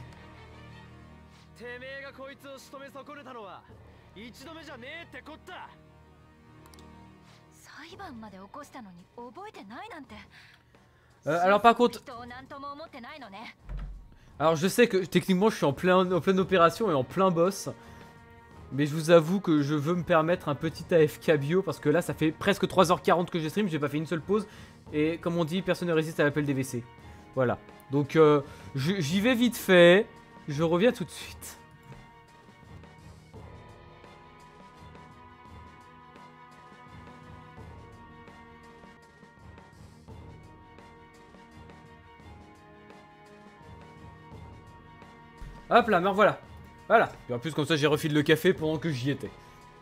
Euh, alors par contre... Alors je sais que techniquement je suis en, plein, en pleine opération et en plein boss. Mais je vous avoue que je veux me permettre un petit A F K bio. Parce que là ça fait presque trois heures quarante que je stream. J'ai pas fait une seule pause. Et comme on dit, personne ne résiste à l'appel des W C. Voilà. Donc euh, j'y vais vite fait. Je reviens tout de suite. Hop là, mais voilà. Voilà. Et en plus, comme ça, j'ai refilé le café pendant que j'y étais.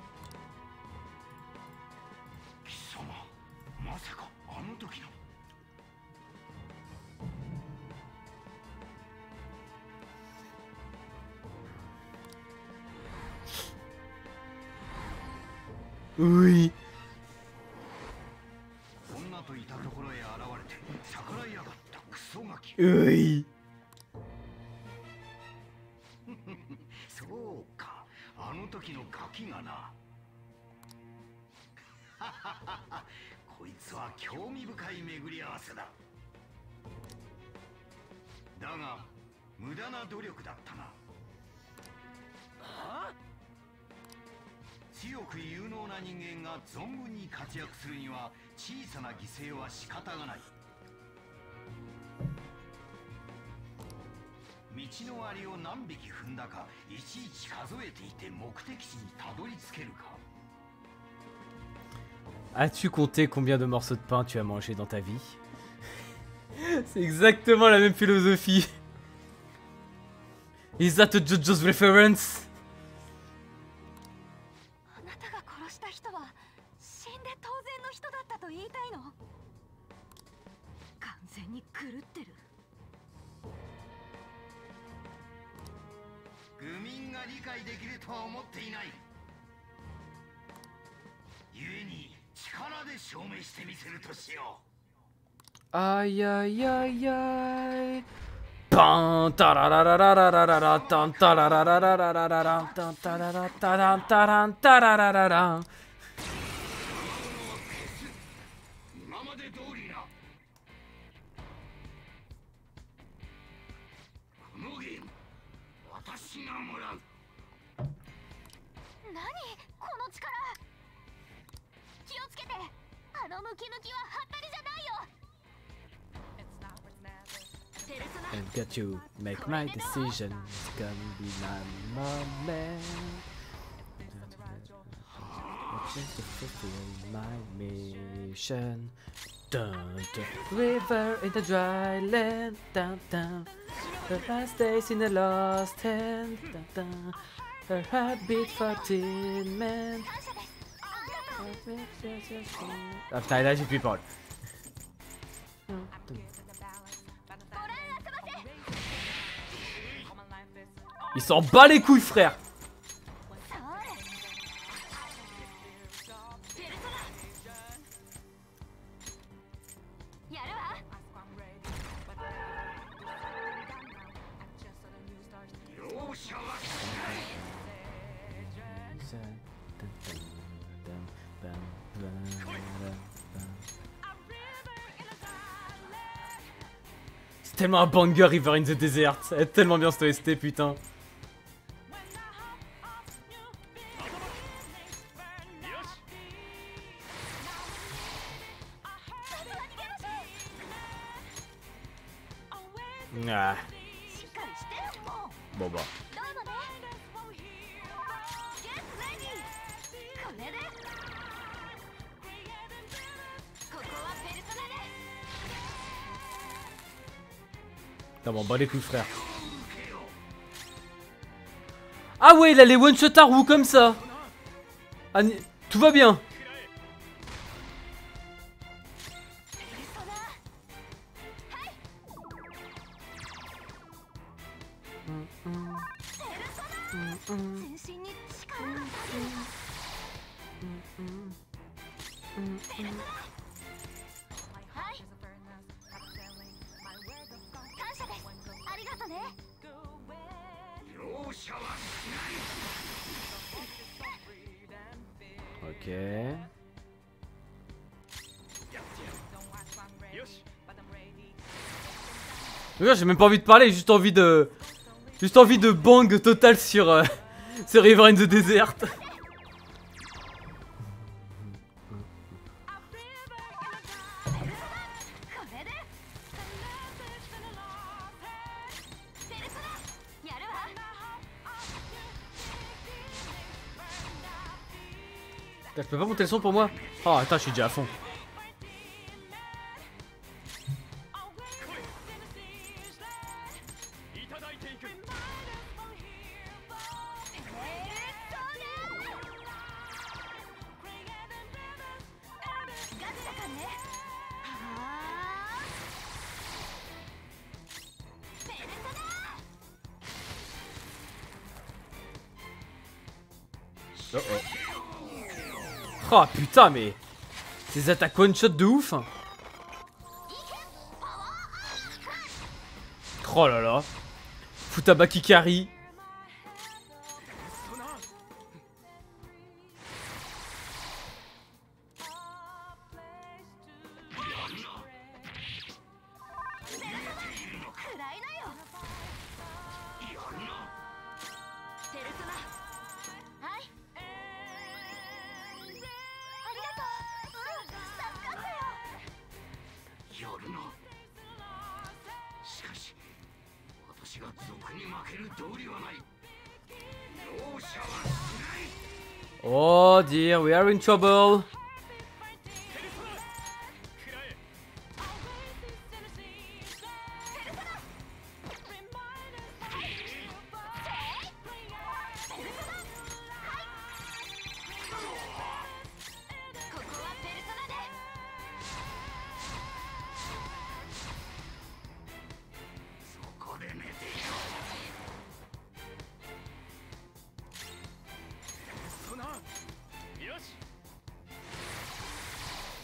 Oui. Oui. そうか、あの時のガキがな。こいつは興味深い巡り合わせだ。だが無駄な努力だったな。はあ？強く有能な人間が存分に活躍するには小さな犠牲は仕方がない。道のありを何匹踏んだかいちいち数えていて目的地にたどり着けるか。 As-tu compté combien de morceaux de pain tu as mangé dans ta vie? C'est exactement la même philosophie. Is that a JoJo's reference? あなたが殺した人は死んで当然の人だったと言いたいの？完全に狂ってる。 愚民が理解できるとは思っていない。故に力で証明してみせるとしよう。 あいやいやいやい。バーンタララララララララタンタラララララララランタンタララタランタランタララララン。 今まで通りな。このゲーム私がもらう。 何この力。気をつけて。あのムキムキはハッタリじゃないよ。 And got to make my decision. It's gonna be my moment. Just to fulfill my mission. Dun, dun. River in the dry land. Dun, dun. The last days in the lost hand. Dun, dun. Her heartbeat for tin man. Ah putain, là j'ai plus parole. Il s'en bat les couilles, frère. C'est tellement un banger, River in the Desert. Ça va être tellement bien cette O S T, putain. Ah. Bon bah. T'as m'en bats les couilles, frère. Ah ouais, il a les one shot à roue comme ça. Ah, tout va bien. Ok. J'ai même pas envie de parler, juste envie de... Juste envie de bang total sur... Euh, sur River in the Desert. Je peux pas monter le son pour moi? Oh attends, je suis déjà à fond. Oh oh. Oh putain, mais ces attaques one shot de ouf. Oh là là. Futabaki carry. Oh dear, we are in trouble.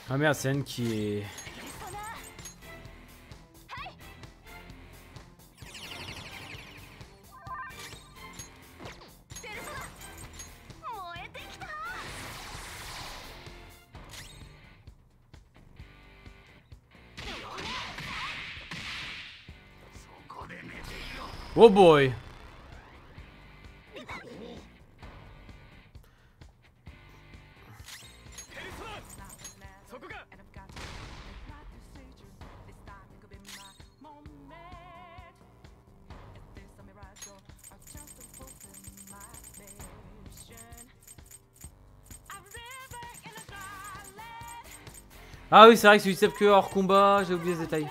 Ah merde, c'est Anne qui est... Oh boy. Ah oui, c'est vrai que c'est du que hors combat, j'ai oublié ce détail.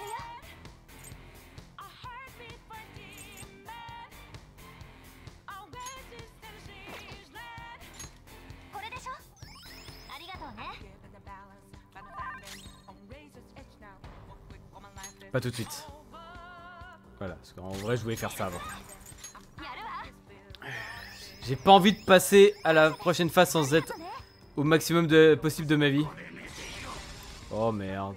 Pas tout de suite. Voilà, parce qu'en vrai, je voulais faire ça avant. J'ai pas envie de passer à la prochaine phase sans être au maximum de, possible de ma vie. Oh merde.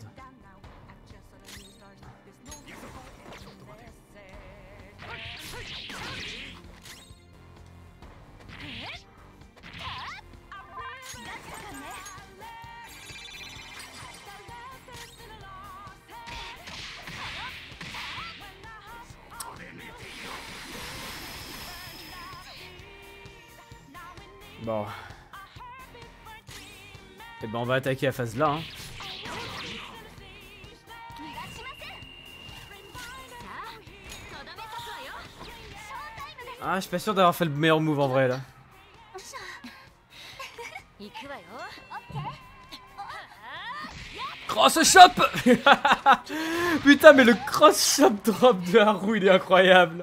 Bon. Et ben on va attaquer la phase là. Hein. Ah, je suis pas sûr d'avoir fait le meilleur move en vrai là. Cross shop. Putain, mais le cross shop drop de Haru il est incroyable.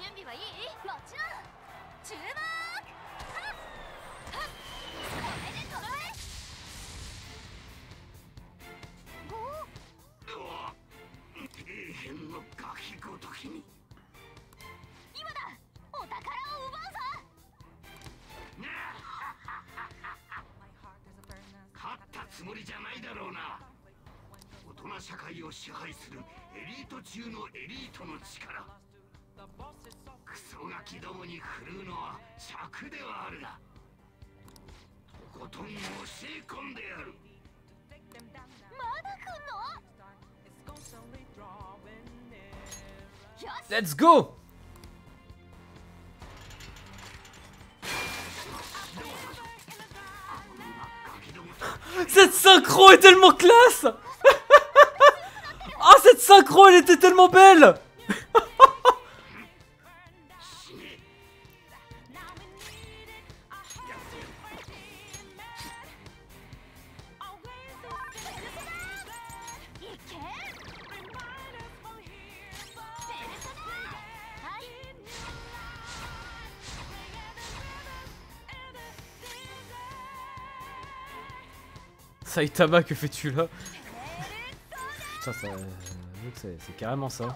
Let's go. Cette synchro est tellement classe. Oh, cette synchro, elle était tellement belle. Saitama, que fais-tu là? Putain, ça... c'est carrément ça.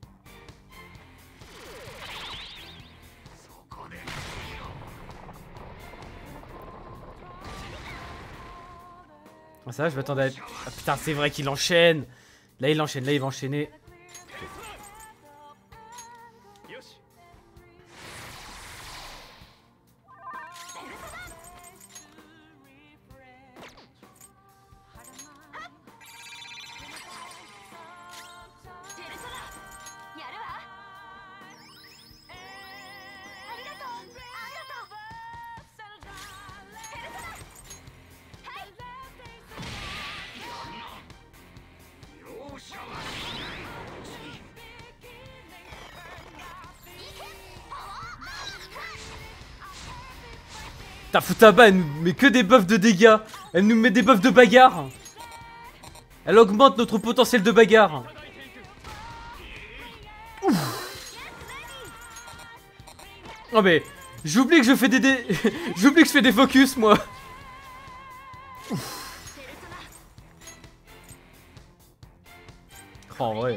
Ah, ça va, je m'attendais à... Ah putain, c'est vrai qu'il enchaîne. Là, il enchaîne, là, il va enchaîner. Ta Futaba, elle nous met que des buffs de dégâts. Elle nous met des buffs de bagarre. Elle augmente notre potentiel de bagarre. Ouf. Oh mais j'oublie que je fais des, des... j'oublie que je fais des focus moi. Ouf. Oh, en vrai.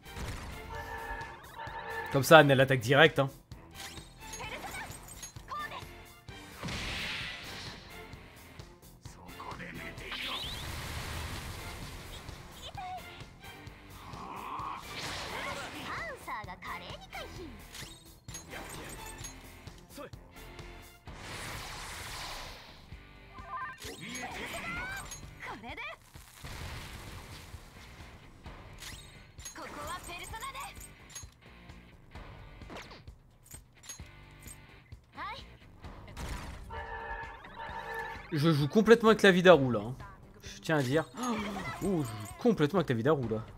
Comme ça, Anne elle attaque direct hein. Je joue complètement avec la Vidarou là. Hein. Je tiens à dire. Oh, je joue complètement avec la Vidarou là.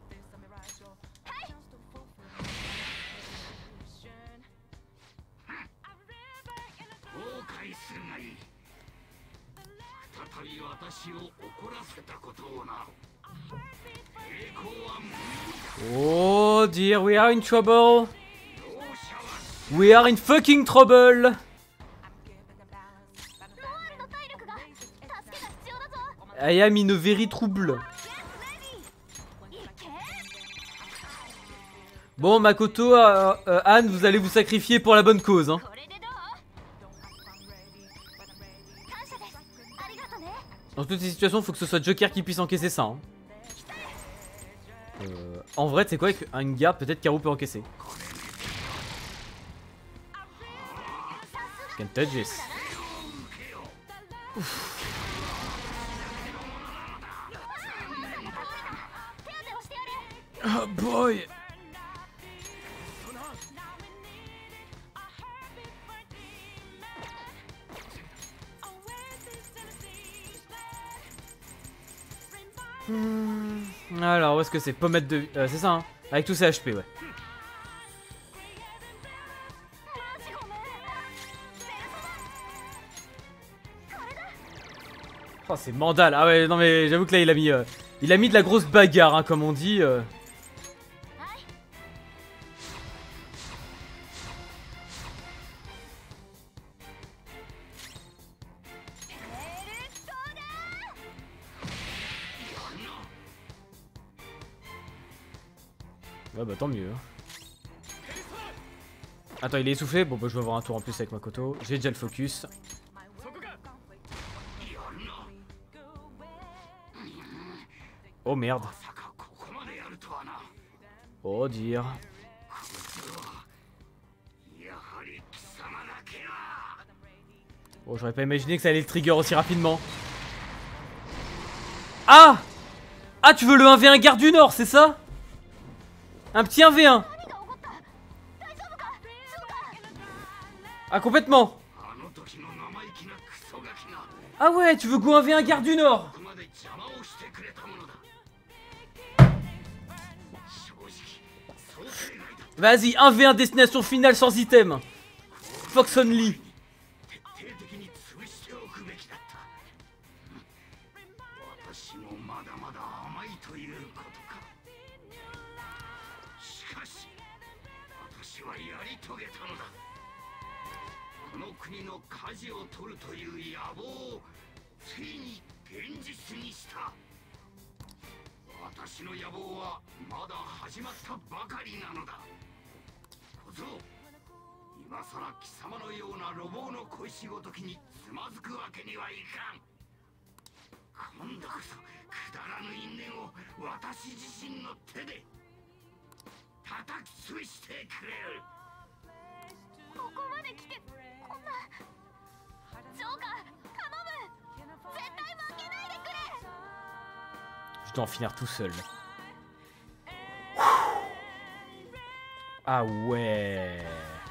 Oh dear, we are in trouble. We are in fucking trouble. I am in a very trouble. Bon, Makoto, euh, euh, Anne, vous allez vous sacrifier pour la bonne cause. Hein. Dans toutes ces situations, il faut que ce soit Joker qui puisse encaisser ça. Hein. Euh, en vrai, tu sais quoi, avec une garde, peut-être Karu peut encaisser. Can touch this. Ouf. Oh boy. Hmm. Alors où est-ce que c'est? Pommette de... Euh, c'est ça hein. Avec tous ses H P ouais. Oh c'est Mandal. Ah ouais non mais j'avoue que là il a mis... Euh, il a mis de la grosse bagarre hein, comme on dit. Euh. Ouais bah tant mieux. Attends il est essoufflé. Bon bah je vais avoir un tour en plus avec Makoto. J'ai déjà le focus. Oh merde. Oh dire. Oh j'aurais pas imaginé que ça allait le trigger aussi rapidement. Ah. Ah tu veux le un v un garde du Nord c'est ça? Un petit un v un. Ah complètement. Ah ouais tu veux go un v un garde du Nord. Vas-y un v un destination finale sans item. Fox only. Je dois en finir tout seul. Ah ouais.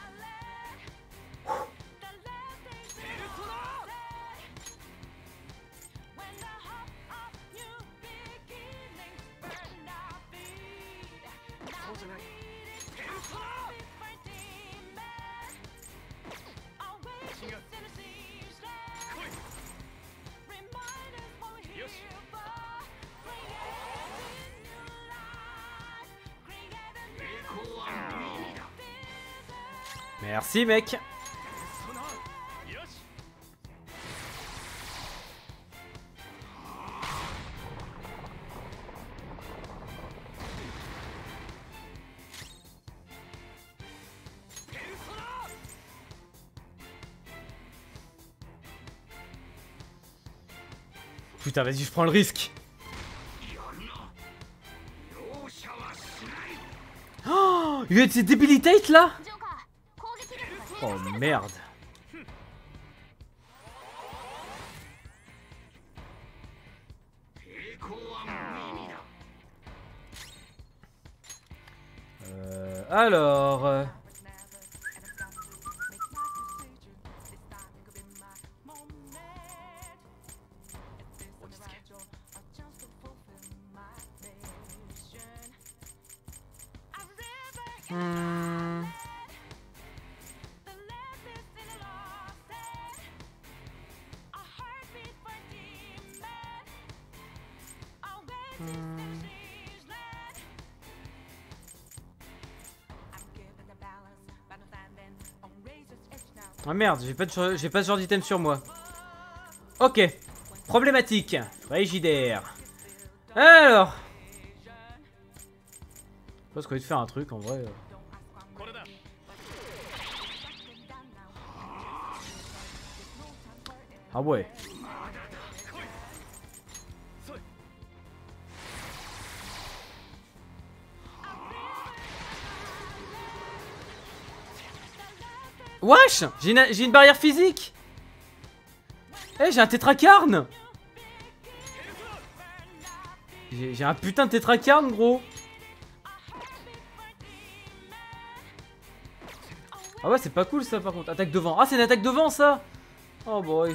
Merci mec. Putain vas-y je prends le risque. Oh, il y a de ces débilitate là. Oh merde. Euh, alors... Euh... Hmm. Ah merde, j'ai pas, de... j'ai pas ce genre d'item sur moi. Ok. Problématique. Frigidaire. Alors. Je pense qu'on va te faire un truc en vrai. Ah ouais. Wesh, j'ai une, j'ai une barrière physique. Eh, hey, j'ai un tétracarne. J'ai un putain de tétracarne, gros. Ah ouais, c'est pas cool ça par contre. Attaque de vent. Ah, c'est une attaque de vent ça. Oh boy.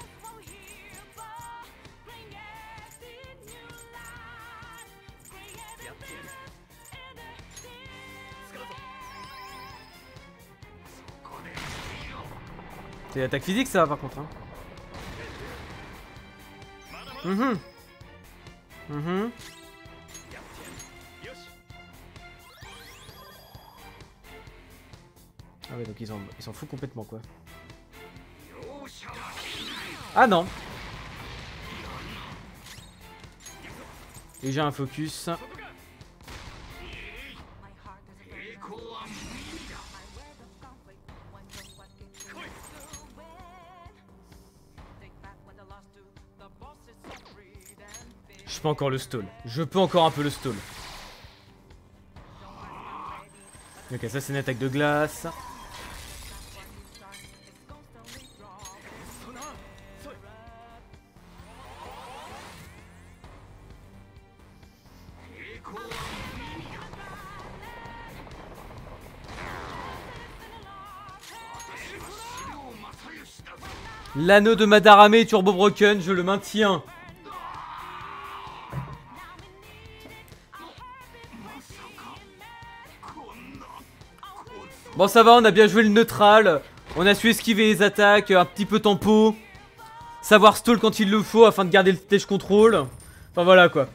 C'est l'attaque physique ça par contre hein. Mhm. Mhm. Ah ouais donc ils s'en ils s'en foutent complètement quoi. Ah non. Et j'ai un focus. Je peux encore le stall. Je peux encore un peu le stall. Ok, ça c'est une attaque de glace. L'anneau de Madarame Turbo Broken, je le maintiens. Bon ça va, on a bien joué le neutral. On a su esquiver les attaques, un petit peu tempo. Savoir stall quand il le faut afin de garder le stage control. Enfin voilà quoi.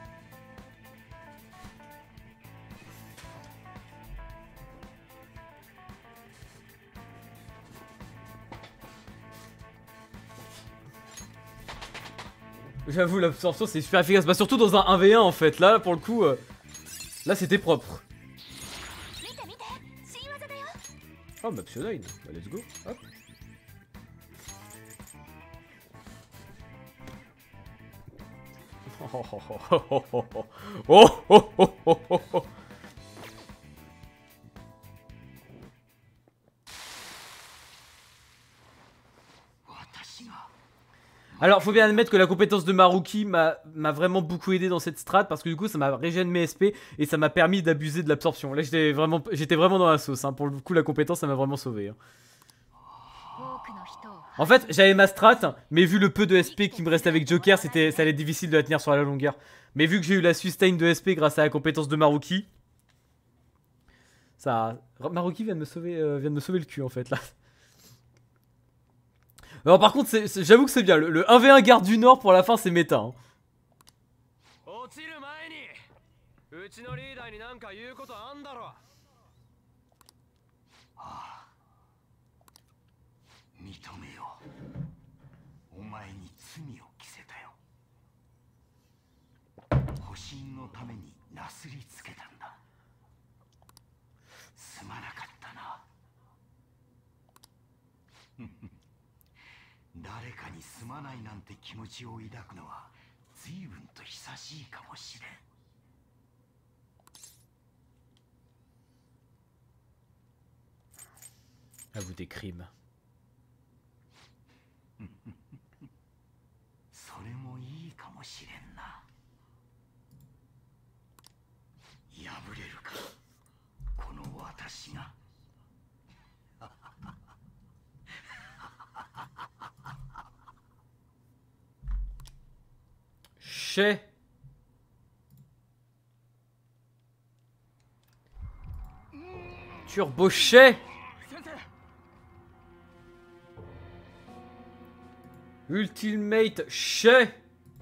J'avoue l'absorption c'est super efficace. Bah surtout dans un un v un en fait. Là pour le coup, euh, là c'était propre. Oh bah Pseudine, bah, let's go, hop. Oh oh oh oh oh oh oh oh oh oh oh oh. Alors faut bien admettre que la compétence de Maruki m'a vraiment beaucoup aidé dans cette strat parce que du coup ça m'a régène mes S P et ça m'a permis d'abuser de l'absorption. Là j'étais vraiment, j'étais vraiment dans la sauce, hein. Pour le coup la compétence ça m'a vraiment sauvé. Hein. En fait j'avais ma strat mais vu le peu de S P qui me restait avec Joker c'était, ça allait être difficile de la tenir sur la longueur. Mais vu que j'ai eu la sustain de S P grâce à la compétence de Maruki, ça... Maruki vient de me sauver, euh, vient de me sauver le cul en fait là. Alors par contre, j'avoue que c'est bien, le, le un v un garde du Nord pour la fin c'est méta. Hein. À vous des crimes. Chez. Turbochet. Ultimate Chet.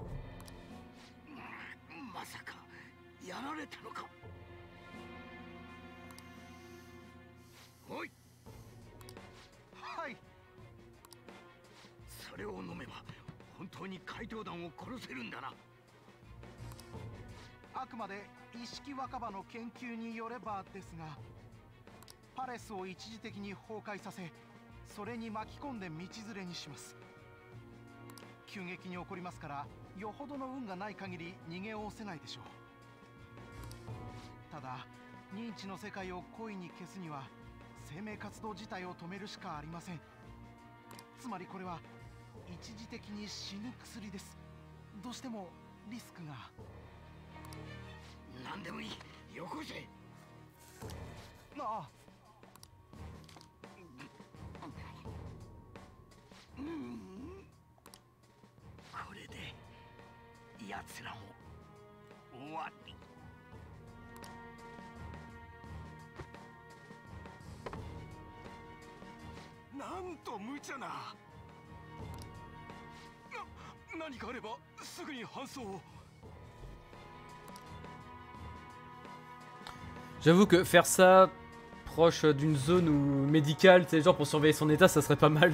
まさかやられたのか。おい。はい。それを飲めば本当に怪盗団を殺せるんだな。 あくまで意識若葉の研究によればですが、パレスを一時的に崩壊させ、それに巻き込んで道連れにします。急激に起こりますから、よほどの運がない限り逃げおせないでしょう。ただ認知の世界を故意に消すには生命活動自体を止めるしかありません。つまりこれは一時的に死ぬ薬です。どうしてもリスクが。 何でもいい、よこせ。 ああ。 うん、これで奴らも終わり。 なんと無茶な。な、何かあればすぐに搬送を。 J'avoue que faire ça proche d'une zone où médicale, tu sais, genre pour surveiller son état, ça serait pas mal.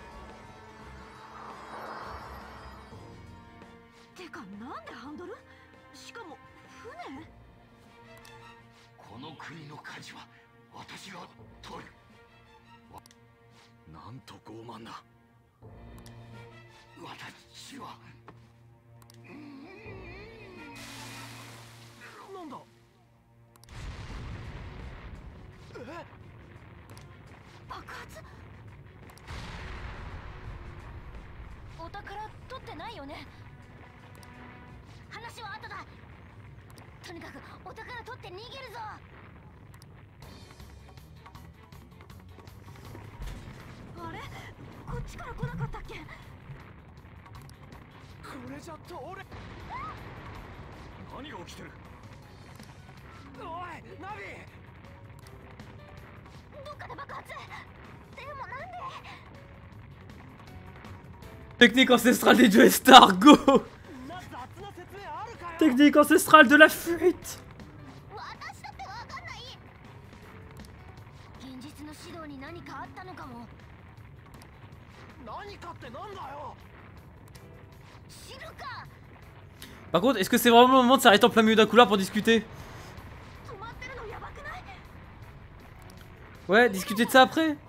てかなんでハンドル？しかも船？ この国の舵は私が取る。 なんと傲慢な。 私は。 なんだ。 爆発？ お宝取ってないよね。話は後だ。とにかくお宝取って逃げるぞ。 あれ？こっちから来なかったっけ？これじゃ通れ。 何が起きてる？ おい、ナビ。 どっかで爆発。でもなんで？ Technique ancestrale des dieux escargots. Technique ancestrale de la fuite. 私だってわかんない。現実の指導に何かあったのかも。 何かってなんだよ。 知るか。 Par contre, est-ce que c'est vraiment le moment de s'arrêter en plein milieu d'un couloir pour discuter? Ouais, discuter de ça après.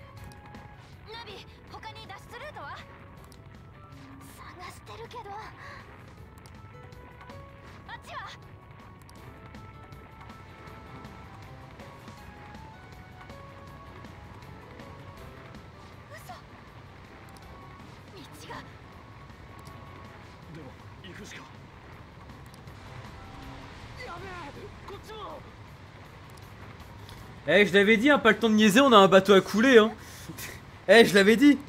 Eh, je l'avais dit, hein, pas le temps de niaiser, on a un bateau à couler, hein. Eh, je l'avais dit.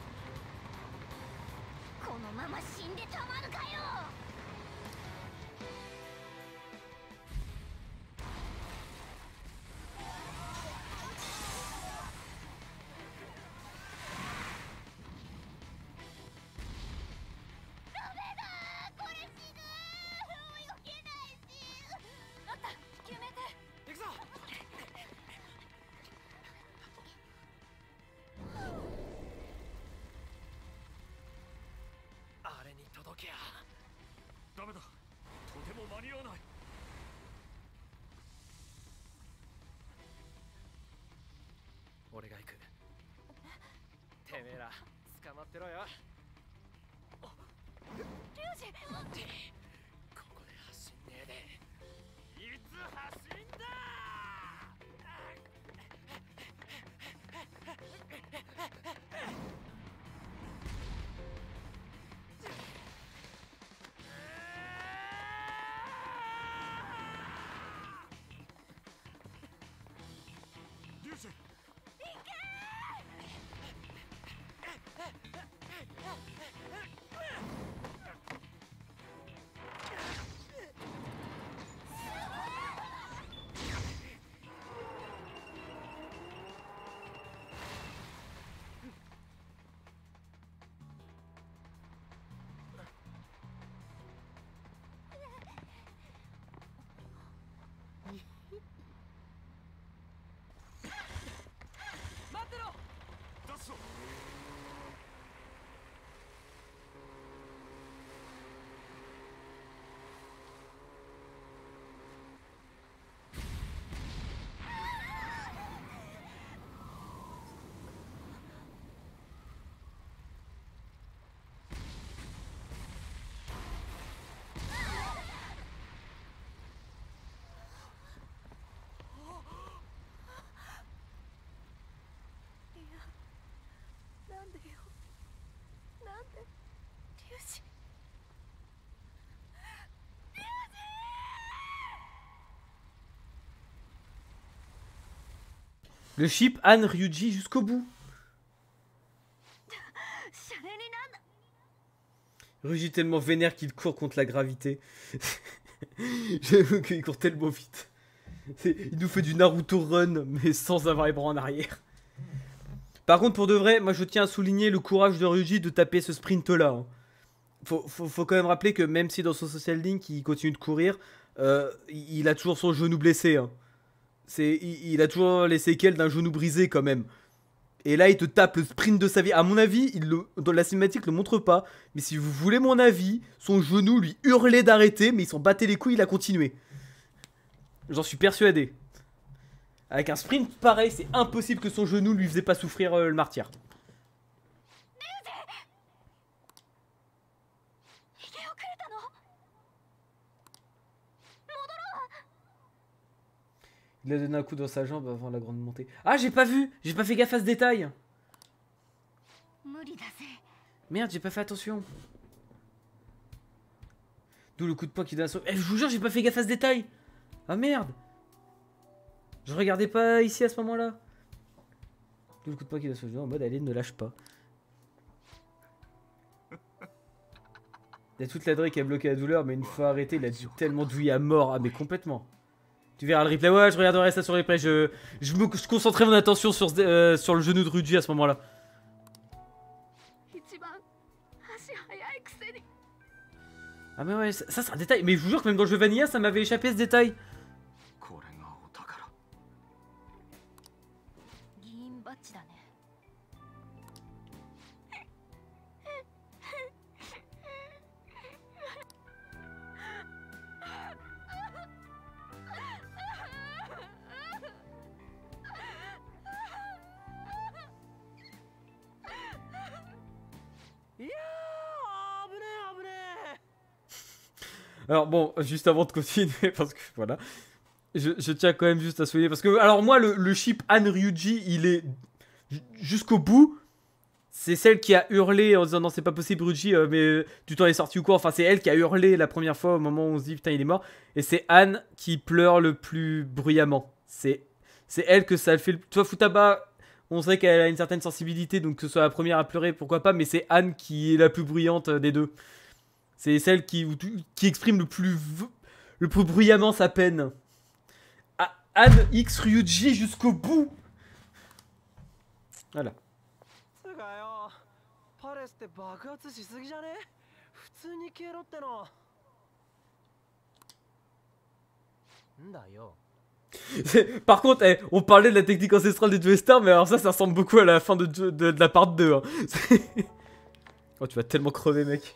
Le ship Anne Ryuji jusqu'au bout. Ryuji tellement vénère qu'il court contre la gravité. J'avoue qu'il court tellement vite. Il nous fait du Naruto run, mais sans avoir les bras en arrière. Par contre, pour de vrai, moi je tiens à souligner le courage de Ryuji de taper ce sprint là. Hein. Faut, faut, faut quand même rappeler que même si dans son social link il continue de courir, euh, il a toujours son genou blessé. Hein. C'est, il, il a toujours les séquelles d'un genou brisé quand même. Et là il te tape le sprint de sa vie. À mon avis, il le, dans la cinématique le montre pas. Mais si vous voulez mon avis, son genou lui hurlait d'arrêter, mais il s'en battait les couilles, il a continué. J'en suis persuadé. Avec un sprint pareil, c'est impossible que son genou lui faisait pas souffrir euh, le martyr. Il a donné un coup dans sa jambe avant la grande montée. Ah, j'ai pas vu! J'ai pas fait gaffe à ce détail! Merde, j'ai pas fait attention. D'où le coup de poing qui donne à son... Eh, je vous jure, j'ai pas fait gaffe à ce détail! Ah merde! Je regardais pas ici à ce moment-là. D'où le coup de poing qui donne à son genou en mode allez, ne lâche pas. Il y a toute la Drake qui a bloqué la douleur, mais une fois arrêté, il a dû tellement douiller à mort. Ah, mais complètement. Tu verras le replay. Ouais, je regarderai ça sur le replay. Je, je, me, je concentrais mon attention sur, euh, sur le genou de Ryuji à ce moment-là. Ah, mais ouais, ça, ça c'est un détail. Mais je vous jure que même dans le jeu Vanilla, ça m'avait échappé ce détail. Alors bon, juste avant de continuer, parce que voilà, je, je tiens quand même juste à souligner, parce que, alors moi, le, le ship Anne Ryuji, il est jusqu'au bout. C'est celle qui a hurlé en disant non, c'est pas possible, Ryuji, euh, mais tu t'en es sorti ou quoi? Enfin, c'est elle qui a hurlé la première fois au moment où on se dit putain, il est mort. Et c'est Anne qui pleure le plus bruyamment. C'est elle que ça le fait. Le... Toi, Futaba, on sait qu'elle a une certaine sensibilité, donc que ce soit la première à pleurer, pourquoi pas, mais c'est Anne qui est la plus bruyante des deux. C'est celle qui, qui exprime le plus, le plus bruyamment sa peine. Ah, Anne X Ryuji jusqu'au bout. Voilà. Par contre, eh, on parlait de la technique ancestrale des Joey Star, mais alors ça, ça ressemble beaucoup à la fin de, de, de la part deux. Hein. Oh, tu vas tellement crever, mec.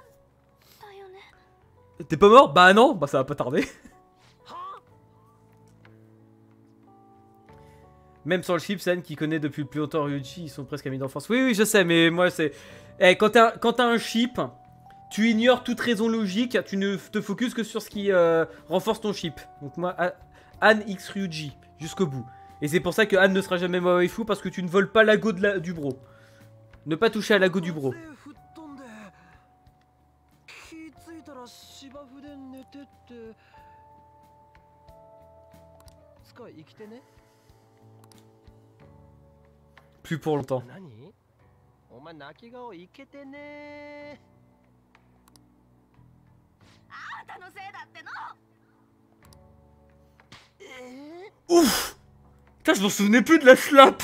T'es pas mort? Bah non, bah ça va pas tarder. Même sans le chipsen qui connaît depuis le plus longtemps Ryuji, ils sont presque amis d'enfance. Oui, oui, je sais, mais moi c'est... Eh, quand t'as un, un chip, tu ignores toute raison logique, tu ne te focuses que sur ce qui euh, renforce ton chip. Donc moi, Anne X Ryuji, jusqu'au bout. Et c'est pour ça que Anne ne sera jamais ma waifu, parce que tu ne voles pas l'ago de la, du bro. Ne pas toucher à l'ago du bro. Plus pour longtemps. Ouf! Putain, je m'en souvenais plus de la slap.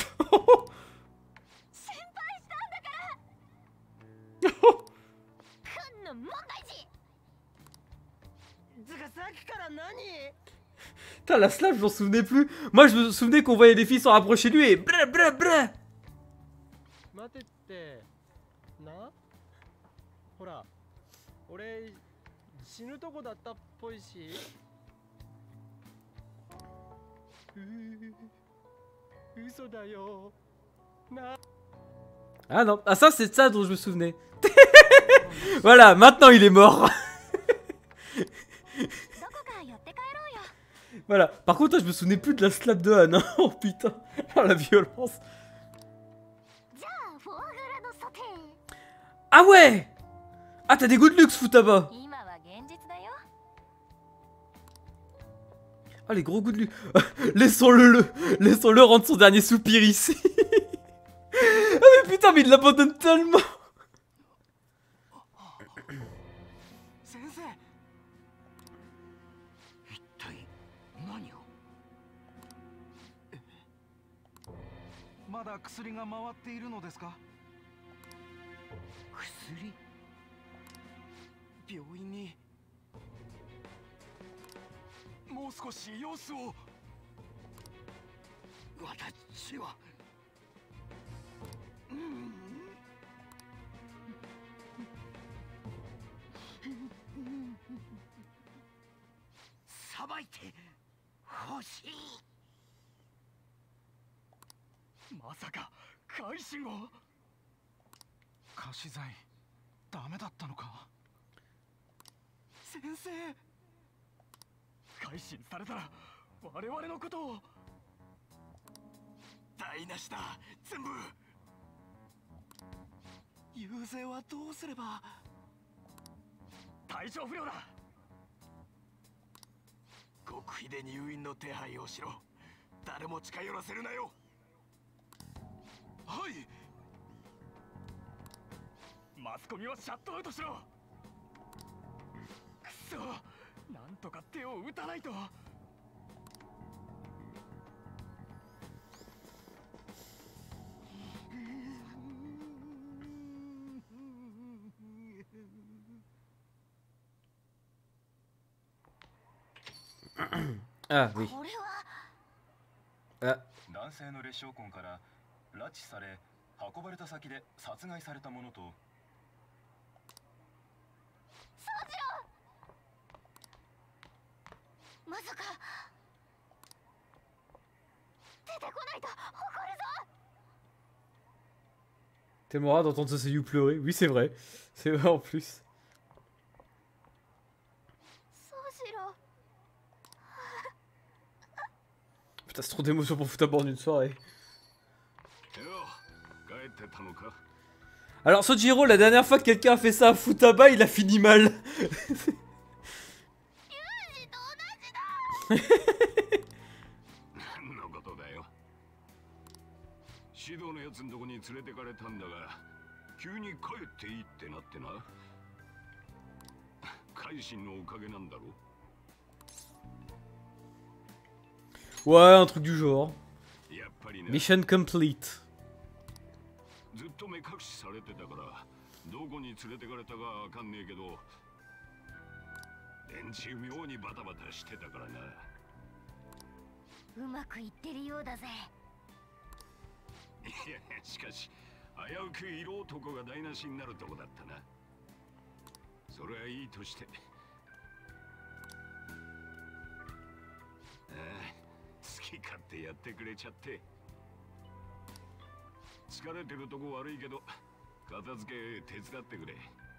Putain, la slap, je m'en souvenais plus. Moi, je me souvenais qu'on voyait des filles s'en rapprocher de lui et brr brr brr. Ah non, ah ça c'est ça dont je me souvenais. Voilà, maintenant il est mort. Voilà, par contre je me souvenais plus de la slap de Anne. Oh putain, oh, la violence. Ah ouais. Ah t'as des goûts de luxe, Futaba. Ah, les gros goûts de lui. Laissons-le, le, laissons-le rendre son dernier soupir ici. Ah, mais putain, mais il l'abandonne tellement. Sensei, 一体何を。 まだ薬が回っているのですか？ 薬。 病院にもう少し様子を。 私は。さばいてほしい。 まさか改心を。仮死剤ダメだったのか。先生、改心されたら我々のことを。台無しだ全部。遊説はどうすれば。体調不良だ。極秘で入院の手配をしろ。誰も近寄らせるなよ。はい。マスコミはシャットアウトしろ。くそ、なんとか手を打たないと。 あ、oui. あ、 男性の劣症痕から拉致され運ばれた先で殺害されたものと。 宗次郎、まさか出てこないと怒るぞ。 Tellement rare d'entendre ce Seiyu pleurer. Oui, c'est vrai. C'est vrai en plus. Putain, c'est trop d'émotions pour foutre à bord d'une soirée. Alors, Sojiro, la dernière fois que quelqu'un a fait ça à Futaba, il a fini mal. 指導のやつのとこに連れてかれたんだが、急に帰っていいってなってな。改心のおかげなんだろう。 Ouais, un truc du genre. Mission complete. ずっと目隠しされてたから、どこに連れてかれたかわかんねえけど、連中妙にバタバタしてたからな。 うまくいってるようだぜ。 いや、しかし危うく色男が台無しになるとこだったな。それはいいとして。ああ、好き勝手やってくれちゃって。疲れてるとこ悪いけど、片付け手伝ってくれ。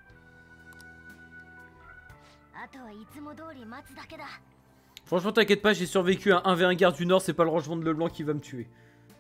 あとはいつも通り待つだけだ。 Franchement, t'inquiète pas, j'ai survécu à un v un garde du Nord, c'est pas le rangement de Leblanc qui va me tuer.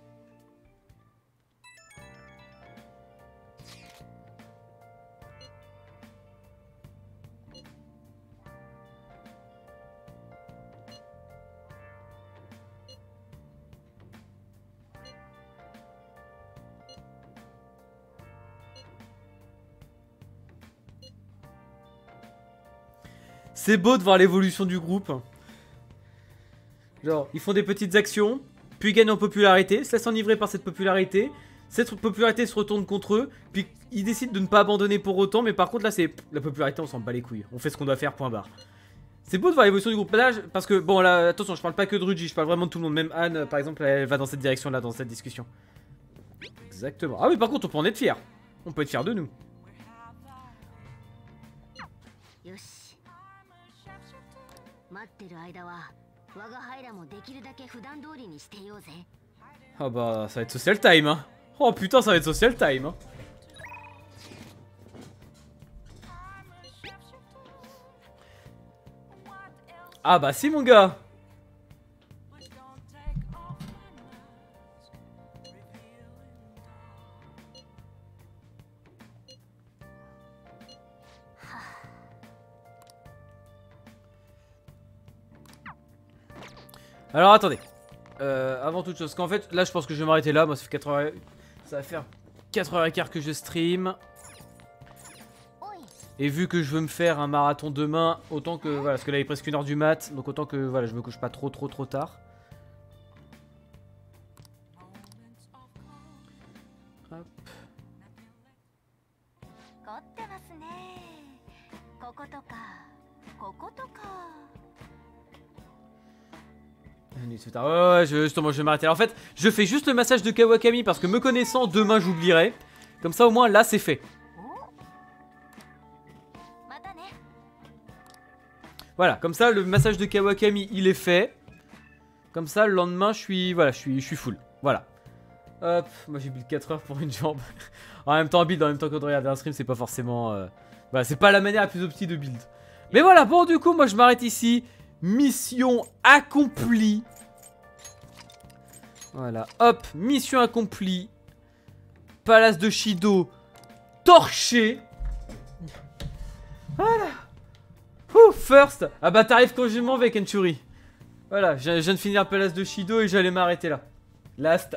C'est beau de voir l'évolution du groupe. Genre, ils font des petites actions, puis ils gagnent en popularité, se laissent enivrer par cette popularité. Cette popularité se retourne contre eux, puis ils décident de ne pas abandonner pour autant, mais par contre là c'est la popularité, on s'en bat les couilles. On fait ce qu'on doit faire, point barre. C'est beau de voir l'évolution du groupe. Là, je- parce que, bon là, attention, je parle pas que de Ruji, je parle vraiment de tout le monde. Même Anne, par exemple, elle va dans cette direction là, dans cette discussion. Exactement. Ah oui, par contre, on peut en être fier. On peut être fier de nous. よし。待ってる間は我が輩らもできるだけ普段通りにしていようぜ。 Ah bah, ça va être social time, hein. Oh putain, ça va être social time, hein. Ah bah si, mon gars. Alors attendez. Euh, avant toute chose, qu'en fait, là je pense que je vais m'arrêter là. Moi ça fait quatre heures. Ça va faire quatre heures quinze que je stream. Et vu que je veux me faire un marathon demain, autant que voilà, parce que là il est presque une heure du mat, donc autant que voilà, je me couche pas trop trop trop tard. Hop. Ouais, ouais, je, justement, je vais m'arrêter. En fait, je fais juste le massage de Kawakami parce que me connaissant, demain j'oublierai. Comme ça, au moins, là, c'est fait. Voilà, comme ça, le massage de Kawakami, il est fait. Comme ça, le lendemain, je suis, voilà, je suis, je suis full. Voilà. Hop, moi j'ai build quatre heures pour une jambe. En même temps, build, en même temps que de regarder un stream, c'est pas forcément... Euh... Voilà, c'est pas la manière la plus optique de build. Mais voilà, bon, du coup, moi je m'arrête ici. Mission accomplie. Voilà, hop, mission accomplie. Palace de Shido torché. Voilà. Ouh, first. Ah bah t'arrives quand je m'en vais, Kenchuri. Voilà, je viens de finir le Palace de Shido et j'allais m'arrêter là. Last.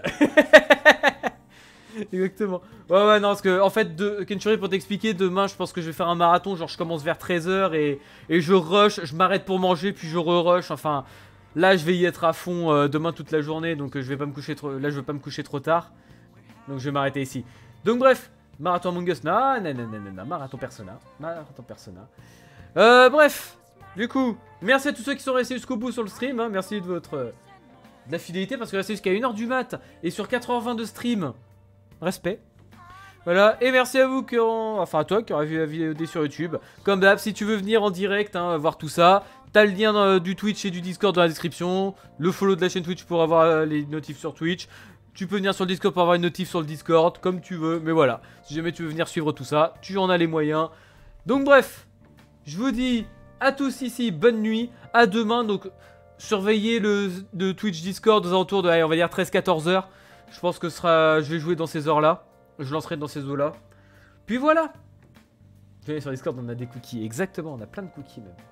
Exactement. Ouais ouais non parce que en fait de Kenchuri, pour t'expliquer, demain je pense que je vais faire un marathon. Genre je commence vers treize heures et, et je rush, je m'arrête pour manger puis je re-rush. Enfin là je vais y être à fond euh, demain toute la journée. Donc euh, je vais pas me coucher trop. Là je vais pas me coucher trop tard. Donc je vais m'arrêter ici. Donc bref, marathon Among Us, non, non, non, non, non, non, marathon Persona. Marathon Persona. Euh bref, du coup, merci à tous ceux qui sont restés jusqu'au bout sur le stream, hein. Merci de votre euh, de la fidélité parce que là c'est jusqu'à une heure du mat et sur quatre heures vingt de stream. Respect. Voilà, et merci à vous qui ont... Enfin à toi qui auras vu la vidéo sur YouTube. Comme d'hab, si tu veux venir en direct, hein, voir tout ça, t'as le lien euh, du Twitch et du Discord dans la description. Le follow de la chaîne Twitch pour avoir euh, les notifs sur Twitch. Tu peux venir sur le Discord pour avoir une notif sur le Discord, comme tu veux. Mais voilà, si jamais tu veux venir suivre tout ça, tu en as les moyens. Donc bref, je vous dis à tous ici, bonne nuit. À demain, donc surveillez le, le Twitch Discord aux alentours de, allez, on va dire treize quatorze heures. Je pense que ce sera, je vais jouer dans ces heures-là. Je lancerai dans ces eaux-là. Puis voilà. Venez sur Discord, on a des cookies. Exactement, on a plein de cookies même.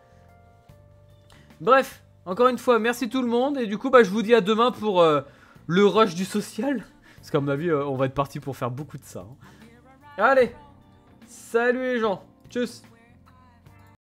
Bref, encore une fois, merci tout le monde. Et du coup, bah, je vous dis à demain pour euh, le rush du social. Parce qu'à mon avis, euh, on va être parti pour faire beaucoup de ça. Hein. Allez, salut les gens. Tchuss.